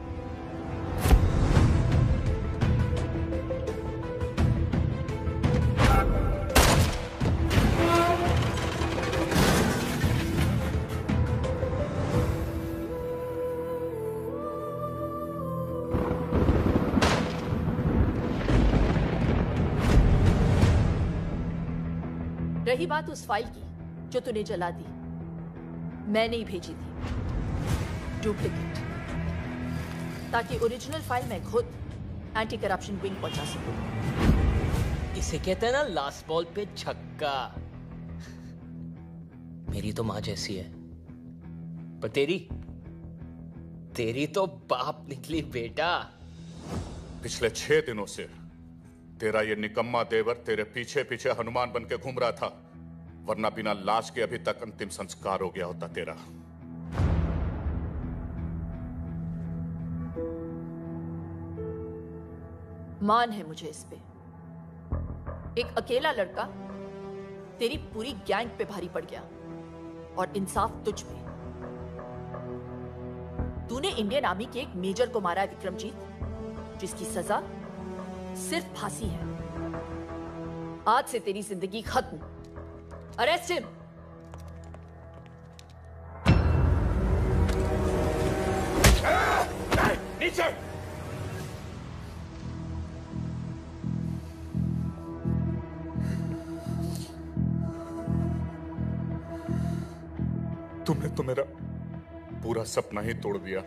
रही बात उस फाइल की जो तूने जला दी, मैंने ही भेजी थी डुप्लीकेट, ताकि ओरिजिनल फाइल मैं खुद एंटी करप्शन विंग पहुंचा सकूं। इसे कहते हैं ना लास्ट बॉल पे छक्का। मेरी तो मां जैसी है, पर तेरी तो बाप निकली बेटा। पिछले 6 दिनों से तेरा ये निकम्मा देवर तेरे पीछे पीछे हनुमान बन के घूम रहा था, वरना बिना लाश के अभी तक अंतिम संस्कार हो गया होता तेरा। मान है मुझे इस पे। एक अकेला लड़का तेरी पूरी गैंग पे भारी पड़ गया और इंसाफ तुझ पे। तूने इंडियन आर्मी के एक मेजर को मारा है विक्रमजीत, जिसकी सजा सिर्फ फांसी है। आज से तेरी जिंदगी खत्म। Arrest him. नीचे। तुमने तो मेरा पूरा सपना ही तोड़ दिया।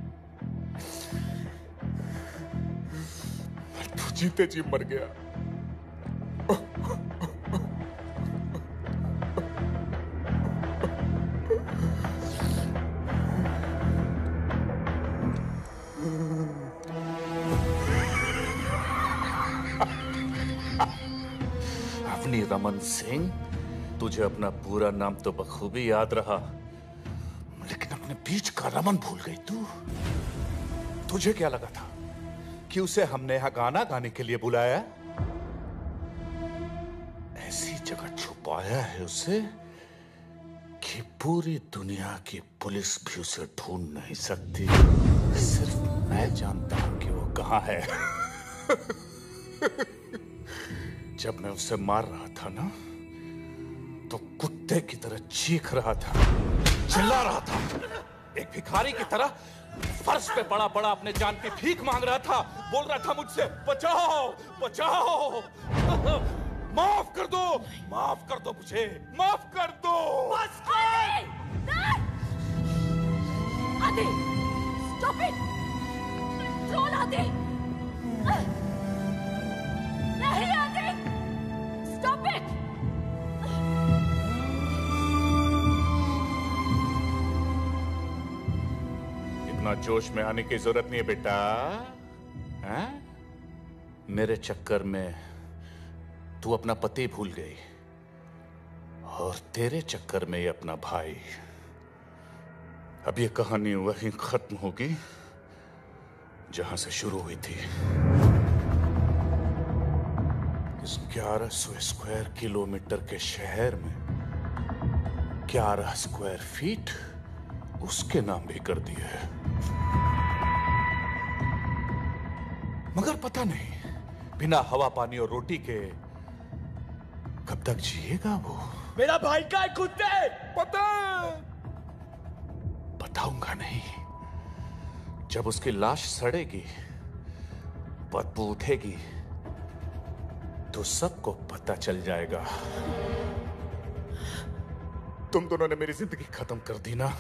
तू जीते जी मर गया। अपनी रमन सिंह, तुझे अपना पूरा नाम तो बखूबी याद रहा, लेकिन अपने बीच का रमन भूल गई तू। तुझे क्या लगा था कि उसे हमने यहां गाना गाने के लिए बुलाया? ऐसी जगह छुपाया है उसे कि पूरी दुनिया की पुलिस भी उसे ढूंढ नहीं सकती। सिर्फ मैं जानता हूं कि वो कहां है। जब मैं उसे मार रहा था ना, तो कुत्ते की तरह चीख रहा था, चिल्ला रहा था, एक भिखारी की तरह फर्श पे बड़ा बड़ा अपने जान की भीख मांग रहा था। बोल रहा था मुझसे, बचाओ बचाओ, माफ कर दो मुझे, माफ कर दो। आदि, स्टॉप इट, ट्रोल आदि, नहीं आदि, स्टॉप इट। इतना जोश में आने की जरूरत नहीं है बेटा। हैं? मेरे चक्कर में तू अपना पति भूल गई, और तेरे चक्कर में ये अपना भाई। अब ये कहानी वहीं खत्म होगी जहां से शुरू हुई थी। इस 1100 स्क्वायर किलोमीटर के शहर में 11 स्क्वायर फीट उसके नाम भी कर दिए है। मगर पता नहीं बिना हवा पानी और रोटी के कब तक जिएगा वो। मेरा भाई का है कुत्ते। बताऊंगा नहीं। जब उसकी लाश सड़ेगी, बदबू उठेगी, तो सबको पता चल जाएगा। तुम दोनों ने मेरी जिंदगी खत्म कर दी ना।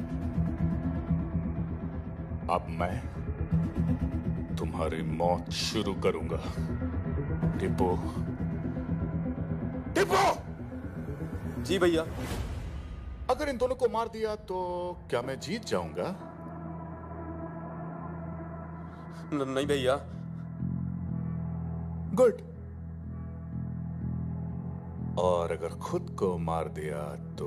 अब मैं तुम्हारी मौत शुरू करूंगा। टिप्पो, टिप्पो! जी भैया। अगर इन दोनों को मार दिया तो क्या मैं जीत जाऊंगा? नहीं भैया। गुड। और अगर खुद को मार दिया तो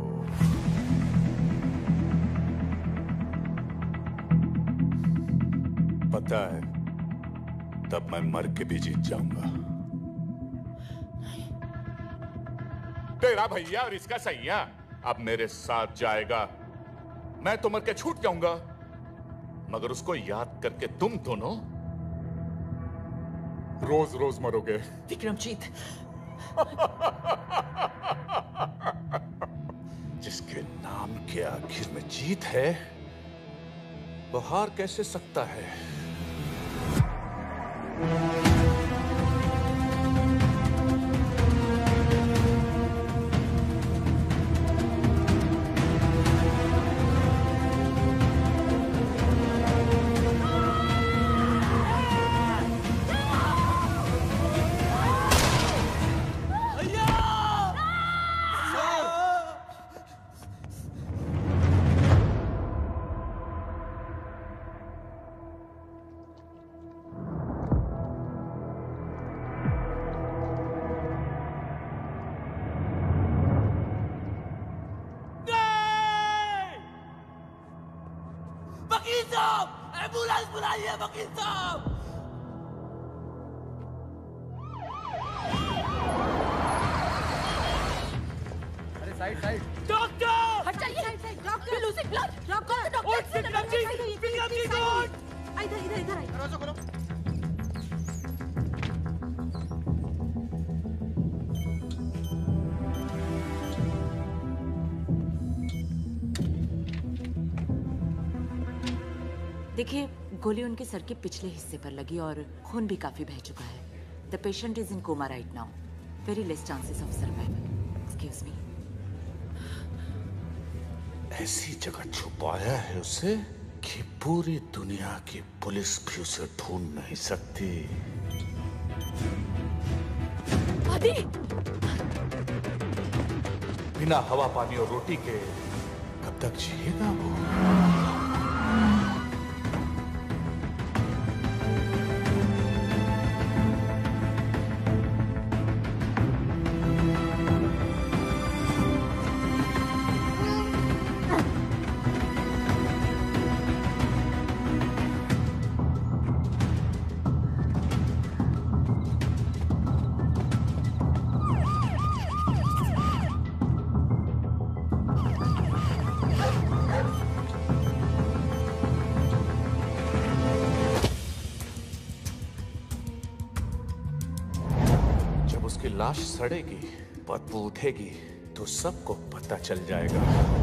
पता है, तब मैं मर के भी जीत जाऊंगा। तेरा भैया और इसका सैया अब मेरे साथ जाएगा। मैं तो मर के छूट जाऊंगा, मगर उसको याद करके तुम दोनों रोज रोज मरोगे। विक्रमजीत, जिसके नाम के आखिर में जीत है, वो हार कैसे सकता है? एम्बुलेंस बुलाइए वकील साहब। अरे साइड साइड। डॉक्टर! हट जाइए। Doctor, losing blood. Doctor, Vikramjit! इधर इधर आइए। दरवाजा खोलो। देखिए, गोली उनके सर के पिछले हिस्से पर लगी और खून भी काफी बह चुका है। The patient is in coma right now. Very less chances of survival. Excuse me. ऐसी जगह छुपाया है उसे कि पूरी दुनिया की पुलिस भी उसे ढूंढ नहीं सकती। आदि! बिना हवा पानी और रोटी के कब तक जिएगा वो? लाश सड़ेगी, बदबू उठेगी तो सबको पता चल जाएगा।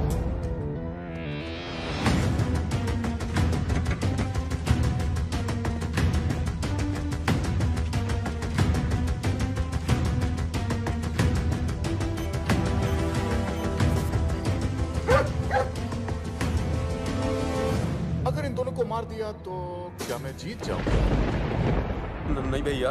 अगर इन दोनों को मार दिया तो क्या मैं जीत जाऊंगा? नहीं भैया।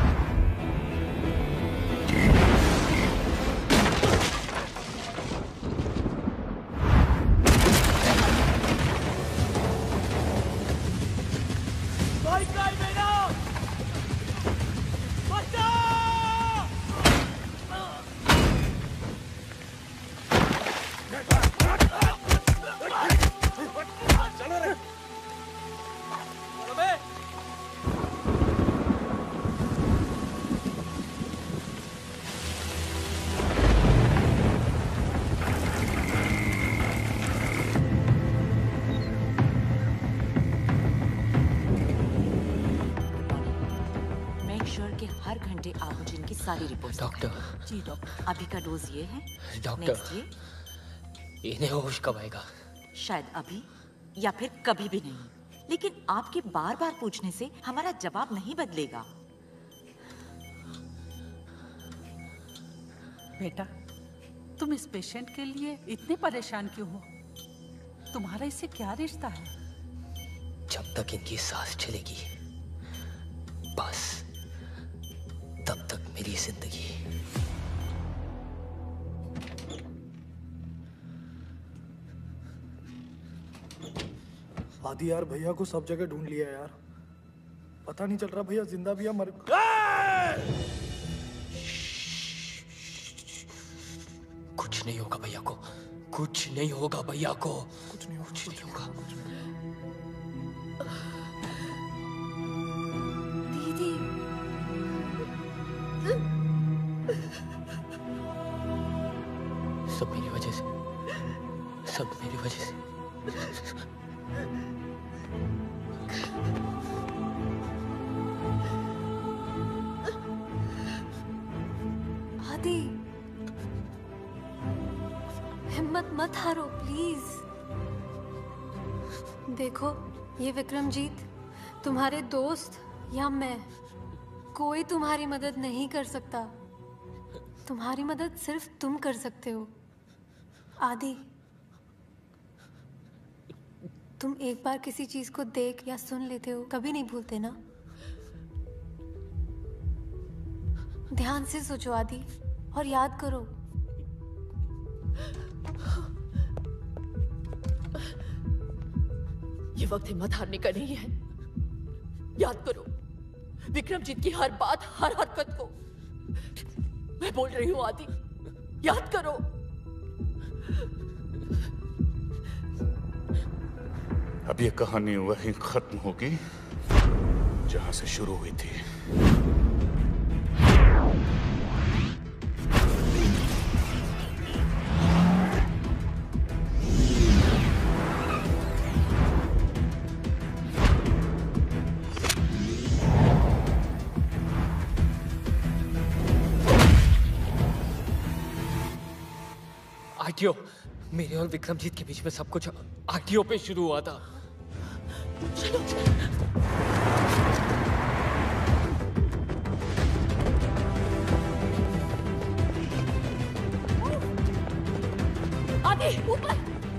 सारी रिपोर्ट। डॉक्टर। जी डॉक्टर। अभी का डोज ये है। डॉक्टर, इन्हें होश कब आएगा? शायद अभी या फिर कभी भी नहीं। लेकिन आपके बार बार पूछने से हमारा जवाब नहीं बदलेगा। बेटा, तुम इस पेशेंट के लिए इतने परेशान क्यों हो? तुम्हारा इससे क्या रिश्ता है? जब तक इनकी सांस चलेगी, बस तब तक मेरी जिंदगी। आदि यार, भैया को सब जगह ढूंढ लिया यार, पता नहीं चल रहा भैया जिंदा भी या मर। कुछ नहीं होगा भैया को, कुछ नहीं होगा भैया को, कुछ नहीं होगा। सब मेरी वजह से, सब मेरी वजह से। आदि, हिम्मत मत हारो प्लीज। देखो, ये विक्रमजीत, तुम्हारे दोस्त या मैं, कोई तुम्हारी मदद नहीं कर सकता। तुम्हारी मदद सिर्फ तुम कर सकते हो। आदि, तुम एक बार किसी चीज को देख या सुन लेते हो, कभी नहीं भूलते ना? ध्यान से सोचो आदि, और याद करो। ये वक्त हिम्मत हारने का नहीं है। याद करो विक्रमजीत की हर बात, हर हरकत को। मैं बोल रही हूँ आदि, याद करो। अब ये कहानी वहीं खत्म होगी जहां से शुरू हुई थी। आरटीओ, मेरे और विक्रमजीत के बीच में सब कुछ आरटीओ पे शुरू हुआ था। आदि ऊपर।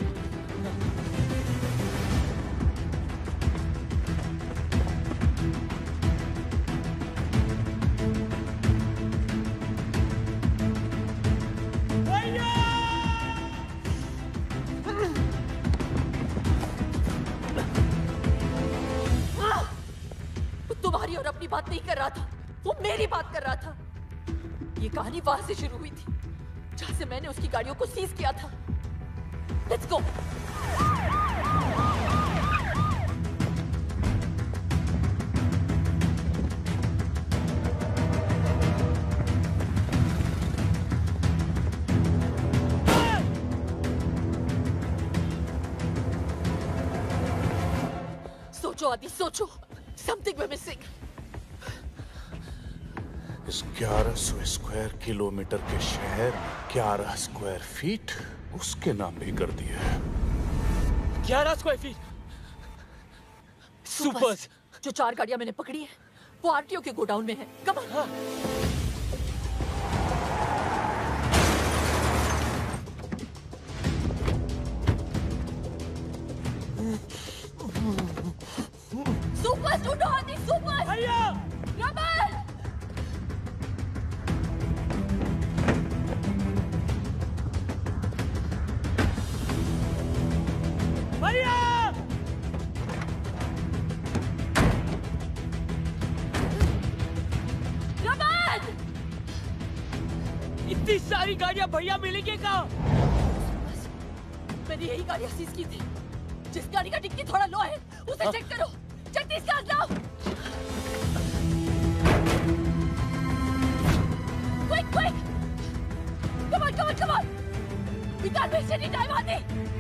तुम्हारी और अपनी बात नहीं कर रहा था, वो मेरी बात कर रहा था। ये कहानी वहां से शुरू हुई थी जहां से मैंने उसकी गाड़ियों को सीज किया था। Let's go. सोचो आदि, सोचो। Something we're missing। 1100 square kilometre के शहर 11 स्क्वायर फीट उसके नाम भी कर दिया है। 11 स्क्वायर फीट। सुपर्स। जो 4 गाड़ियां मैंने पकड़ी है वो आरटीओ के गोडाउन में है। Come on. सुपर्स ढूंढो आदि, सुपर्स। भैया रमन। भैया रमन। इतनी सारी गाड़ियां भैया मिलेंगे कहाँ? मैंने यही गाड़ियां सीज की थी। जिस गाड़ी का डिक्की थोड़ा लो है उसे चेक करो। Check this car now. Quick quick. Come on come on come on. We can't waste any time Adi.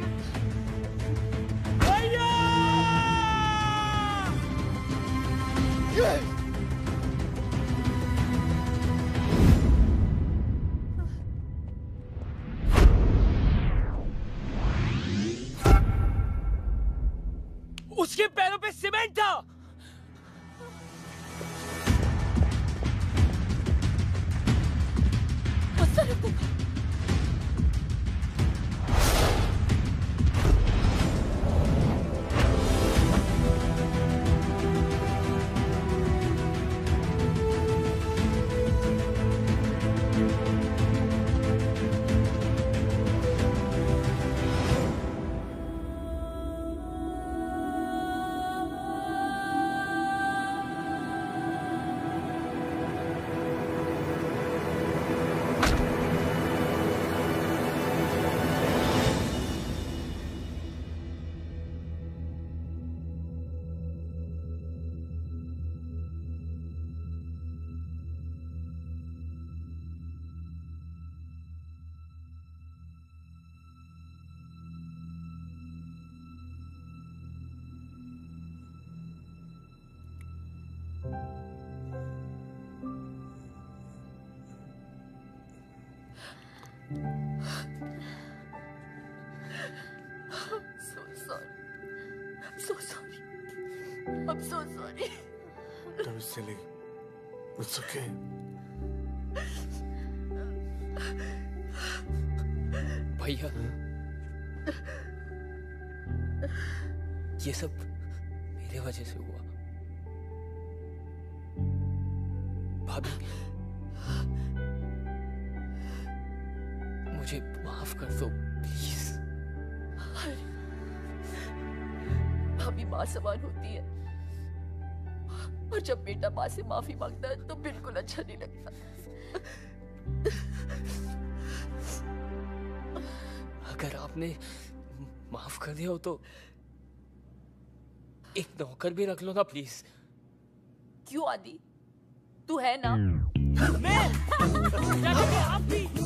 भैया! उसके पैरों पे सीमेंट था। So sorry. I'm so sorry. Don't be silly. It's okay. भैया, ये सब मेरे वजह से हुआ। भाभी, मुझे माफ कर दो प्लीज। भाभी माँ समान होती है और जब बेटा माँ से माफी मांगता है तो बिल्कुल अच्छा नहीं लगता। अगर आपने माफ कर दिया हो तो एक नौकर भी रख लो ना प्लीज। क्यों आदि? तू है ना? मैं? आप भी